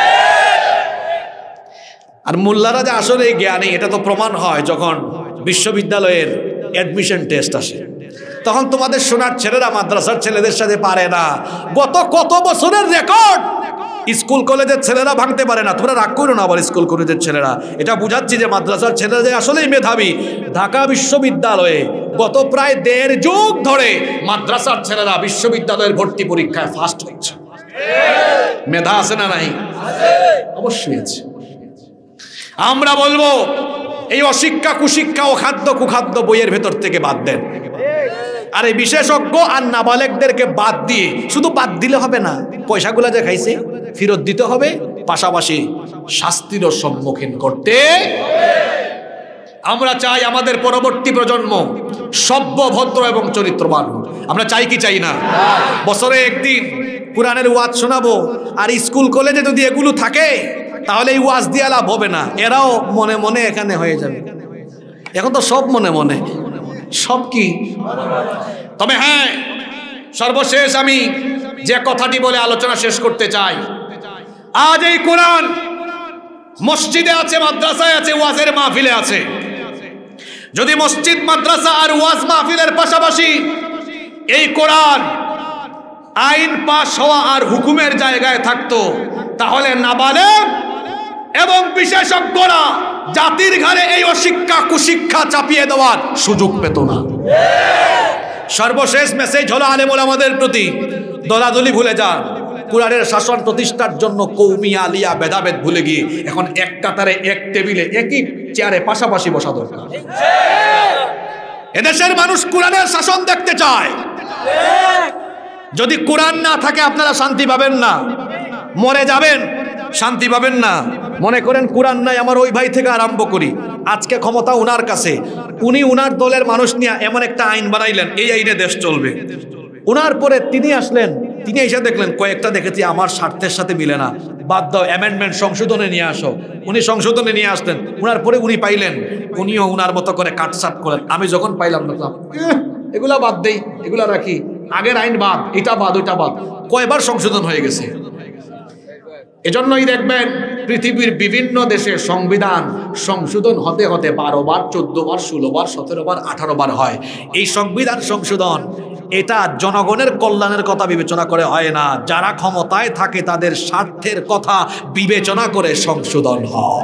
আর মোল্লারা যে আসলে জ্ঞানী এটা তো প্রমাণ হয় যখন বিশ্ববিদ্যালয়ের অ্যাডমিশন টেস্ট আসে, তখন তোমাদের সোনার ছেলেরা মাদ্রাসার ছেলেদের সাথে পারে না। কত বছরের রেকর্ড স্কুল কলেজের ছেলেরা ভাঙতে পারে না। তোমরা রাগ করো না আবার, স্কুল কলেজের ছেলেরা, এটা বুঝাচ্ছি যে মাদ্রাসার ছেলেরা যে আসলেই মেধাবী। ঢাকা বিশ্ববিদ্যালয়ে গত প্রায় 1.5 যুগ ধরে মাদ্রাসার ছেলেরা বিশ্ববিদ্যালয়ের ভর্তি পরীক্ষায় ফার্স্ট হচ্ছে। মেধা আছে না নাই? অবশ্যই আছে। আমরা বলবো, এই অশিক্ষা, কুশিক্ষা, অখাদ্য, কুখাদ্য বইয়ের ভেতর থেকে বাদ দেন। আর এই বিশেষজ্ঞ আর নাবালেকদেরকে বাদ দিয়ে, শুধু বাদ দিলে হবে না, পয়সাগুলা যে খাইছে ফেরত দিতে হবে, পাশাপাশি শাস্তিরও সম্মুখীন করতে। আমরা চাই আমাদের পরবর্তী প্রজন্ম সভ্য, ভদ্র এবং চরিত্রবান। আমরা চাই কি চাই না? বছরে একদিন কোরআনের ওয়াজ শোনাবো, আর স্কুল কলেজে যদি এগুলো থাকে তাহলে এই ওয়াজ দিয়ে লাভ হবে না। এরাও মনে মনে এখানে হয়ে যাবে। এখন তো সব মনে মনে, সব কি। তবে হ্যাঁ, সর্বশেষ আমি যে কথাটি বলে আলোচনা শেষ করতে চাই, আজ এই কোরআন মসজিদে আছে, মাদ্রাসায় আছে, ওয়াজের মাহফিলে আছে। যদি মসজিদ, মাদ্রাসা আর ওয়াজ মাহফিলের পাশাপাশি এই কোরআন আইন পাশ হওয়া আর হুকুমের জায়গায় থাকতো, তাহলে নাবালেগ এবং বিশেষজ্ঞরা জাতির ঘাড়ে এই অশিক্ষা কুশিক্ষা চাপিয়ে দেওয়ার সুযোগ পেত না। সর্বশেষ মেসেজ হলো আলেম ওলামাদের প্রতি, দলাদলি ভুলে যান। কুরআনের শাসন প্রতিষ্ঠার জন্য কওমি আলিয়া ভেদাভেদ ভুলে গিয়ে এখন এক কাতারে এক টেবিলে একই চেয়ারে পাশাপাশি বসা দরকার। এদেশের মানুষ কুরআনের শাসন দেখতে চায়। যদি কোরআন না থাকে আপনারা শান্তি পাবেন না, মরে যাবেন, শান্তি পাবেন না। মনে করেন কোরআন নাই, আমার ওই ভাই থেকে আরম্ভ করি, আজকে ক্ষমতা উনার কাছে, উনি উনার দলের মানুষ নিয়ে এমন একটা আইন বানাইলেন, এই আইনে দেশ চলবে। উনার পরে তিনি আসলেন, তিনি এসে দেখলেন কয়েকটা দেখেছি আমার স্বার্থের সাথে মিলে না, বাদ দাও, অ্যামেন্ডমেন্ট সংশোধনে নিয়ে আসো। উনি সংশোধনে নিয়ে আসলেন, উনার পরে উনি পাইলেন, উনিও উনার মতো করে কাটসাট করেন। আমি যখন পাইলাম দেখলাম এগুলা বাদ দেই, এগুলা রাখি, আগের আইন বাদ, এটা বাদ, ওইটা বাদ, কয়বার সংশোধন হয়ে গেছে। এজন্যই দেখবেন পৃথিবীর বিভিন্ন দেশে সংবিধান সংশোধন হতে হতে 12 বার, 14 বার, 16 বার, 17 বার, 18 বার হয়। এই সংবিধান সংশোধন এটা জনগণের কল্যাণের কথা বিবেচনা করে হয় না, যারা ক্ষমতায় থাকে তাদের স্বার্থের কথা বিবেচনা করে সংশোধন হয়।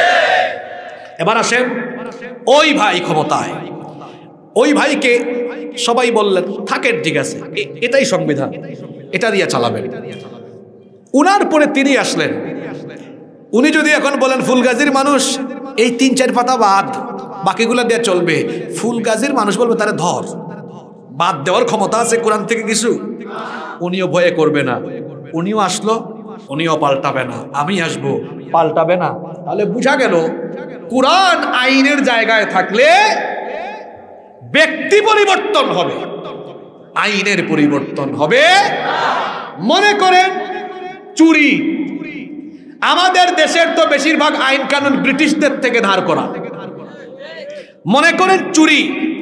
এবার আসেন, ওই ভাই ক্ষমতায়, ওই ভাইকে সবাই বললেন থাকেন, ঠিক আছে, এটাই সংবিধান, এটা দিয়ে চালাবেন। উনার পরে তিনি আসলেন, উনি যদি এখন বলেন ফুলগাজীর মানুষ এই 3-4 পাতা বাদ, বাকিগুলা দিয়ে চলবে, ফুলগাজীর মানুষ বলবে তারে ধর, বাদ দেওয়ার ক্ষমতা আছে কোরআন থেকে কিছু। উনিও ভয়ে করবে না, উনিও আসলো, উনিও পাল্টাবে না, আমি আসবো, পাল্টাবে না। তাহলে বুঝা গেল কোরআন আইনের জায়গায় থাকলে ব্যক্তি পরিবর্তন হবে, আইনের পরিবর্তন হবে। মনে করেন চুরি, আমাদের দেশের তো বেশিরভাগ আইন কানুন ব্রিটিশদের থেকে ধার করা। মনে করেন চুরি,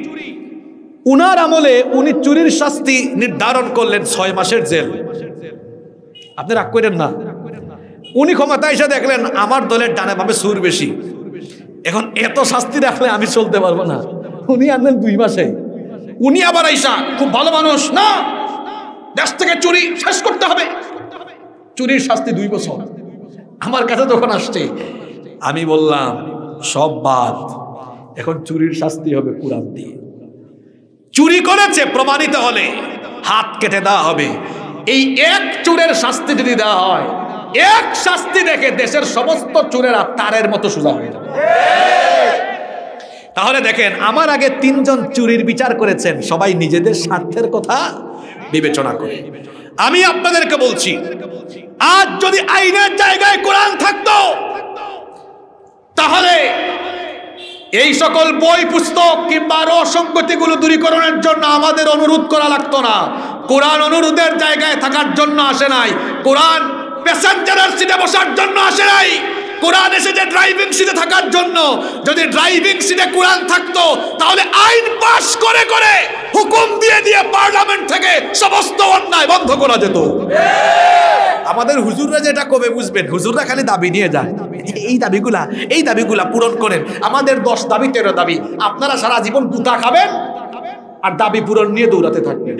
উনার আমলে উনি চুরির শাস্তি নির্ধারণ করলেন 6 মাসের জেল। আপনি রাগ করেন না, উনি ক্ষমতায় এসে দেখলেন আমার দলের ডানে ভাবে সুর বেশি, এখন এত শাস্তি রাখলে আমি চলতে পারবো না, উনি আনলেন 2 মাসে। উনি আবার আইসা খুব ভালো মানুষ, না দেশ থেকে চুরি শেষ করতে হবে, চুরির শাস্তি 2 বছর। আমার কাছে যখন আসছে আমি বললাম সব বাদ, এখন চুরির শাস্তি হবে কোরআন দিয়ে। চুরি করেছে প্রমাণিত হলে হাত কেটে দেওয়া হবে। এই এক চোরের শাস্তি যদি দেওয়া হয়, এক শাস্তি দেখে দেশের সমস্ত চোরেরা তারের মতো সোজা হয়ে যাবে। তাহলে দেখেন, আমার আগে 3 জন চুরির বিচার করেছেন, সবাই নিজেদের স্বার্থের কথা বিবেচনা করে। আমি আপনাদেরকে বলছি, আজ যদি আইনের জায়গায় কোরআন থাকতো, তাহলে এই সকল বই পুস্তক কিংবা অসঙ্গতিগুলো দূরীকরণের জন্য আমাদের অনুরোধ করা লাগতো না। কোরআন অনুরোধের জায়গায় থাকার জন্য আসে নাই, কোরআন প্যাসেঞ্জারের সিটে বসার জন্য আসে নাই, কোরআন এসেছে ড্রাইভিং সিটে থাকার জন্য। যদি ড্রাইভিং সিটে কোরআন থাকতো তাহলে আইন পাস করে করে হুকুম দিয়ে দিয়ে পার্লামেন্ট থেকে সমস্ত অন্যায় বন্ধ করা যেত। আমাদের হুজুররা যেটা কবে বুঝবেন, হুজুররা খালি দাবি নিয়ে যায়, এই দাবিগুলা পূরণ করেন। আমাদের 10 দাবি 13 দাবি, আপনারা সারা জীবন গুতা খাবেন আর দাবি পূরণ নিয়ে দৌড়াতে থাকবেন।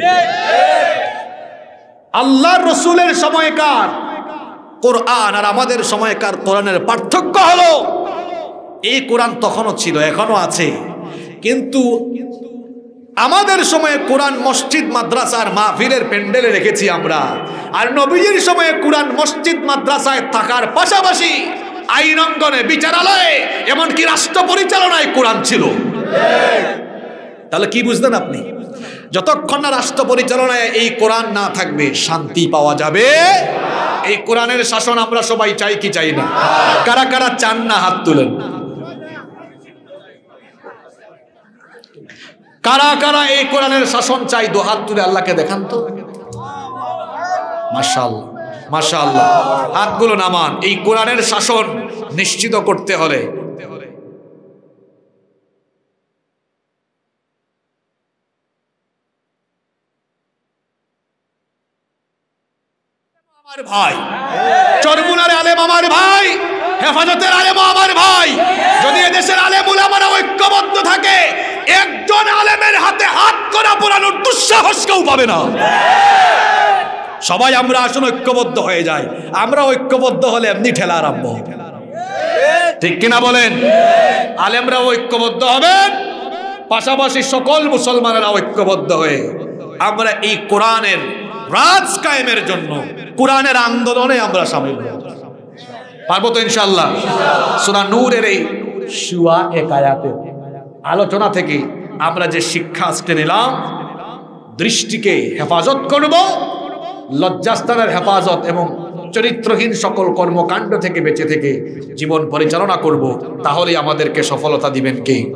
আল্লাহর রসুলের সময়কার কোরআন আর আমাদের সময়কার কোরআনের পার্থক্য হলো, এই কোরআন তখনও ছিল, এখনো আছে, কিন্তু আমাদের সময়ে কোরআন মসজিদ মাদ্রাসার মাহফিলের প্যান্ডেলে রেখেছি আমরা, আর নবীজির সময়ে কোরআন মসজিদ মাদ্রাসায় থাকার পাশাপাশি আইন অঙ্গনে, বিচারালয়ে, এমনকি রাষ্ট্র পরিচালনায় কোরআন ছিল। তাহলে কি বুঝলেন আপনি? যতক্ষণ না রাষ্ট্র পরিচালনায় এই কোরআন না থাকবে শান্তি পাওয়া যাবে। এই কোরআনের শাসন আমরা সবাই চাই কি চাই না? কারা কারা চান না হাত তুলেন। কারা কারা এই কোরআনের শাসন চাই দু হাত তুলে আল্লাহকে দেখান তো। মাশাআল্লাহ মাশাআল্লাহ, হাতগুলো নামান। এই কোরআনের শাসন নিশ্চিত করতে হলে আমার ভাই, চরমুনার আলেম আমার ভাই, হেফাজতের আলেম আমার ভাই। যদি এদেশের আলেম উলামারা ঐক্যবদ্ধ থাকে, একজন আলেমের হাতে হাত করা পোড়ানোর দুঃসাহস কেউ পাবে না। সবাই আমরা আসুন ঐক্যবদ্ধ হয়ে যাই। আমরা ঐক্যবদ্ধ হলে এমনি ঠেলা আরম্ভ হবে, ঠিক কিনা বলেন? আলেমরা ঐক্যবদ্ধ হবেন, পাশাপাশি সকল মুসলমানেরা ঐক্যবদ্ধ হয়ে আমরা এই কোরআনের রাজ কায়েমের জন্য কোরআনের আন্দোলনে আমরা শামিল হব। পারবো তো ইনশাআল্লাহ? সূরা নূরের এই সুরা এক আয়াতের আলোচনা থেকে আমরা যে শিক্ষা আজকে নিলাম, দৃষ্টিকে হেফাজত করব, লজ্জাস্থানের হেফাজত এবং চরিত্রহীন সকল কর্মকাণ্ড থেকে বেঁচে থেকে জীবন পরিচালনা করব, তাহলেই আমাদেরকে সফলতা দিবেন কে?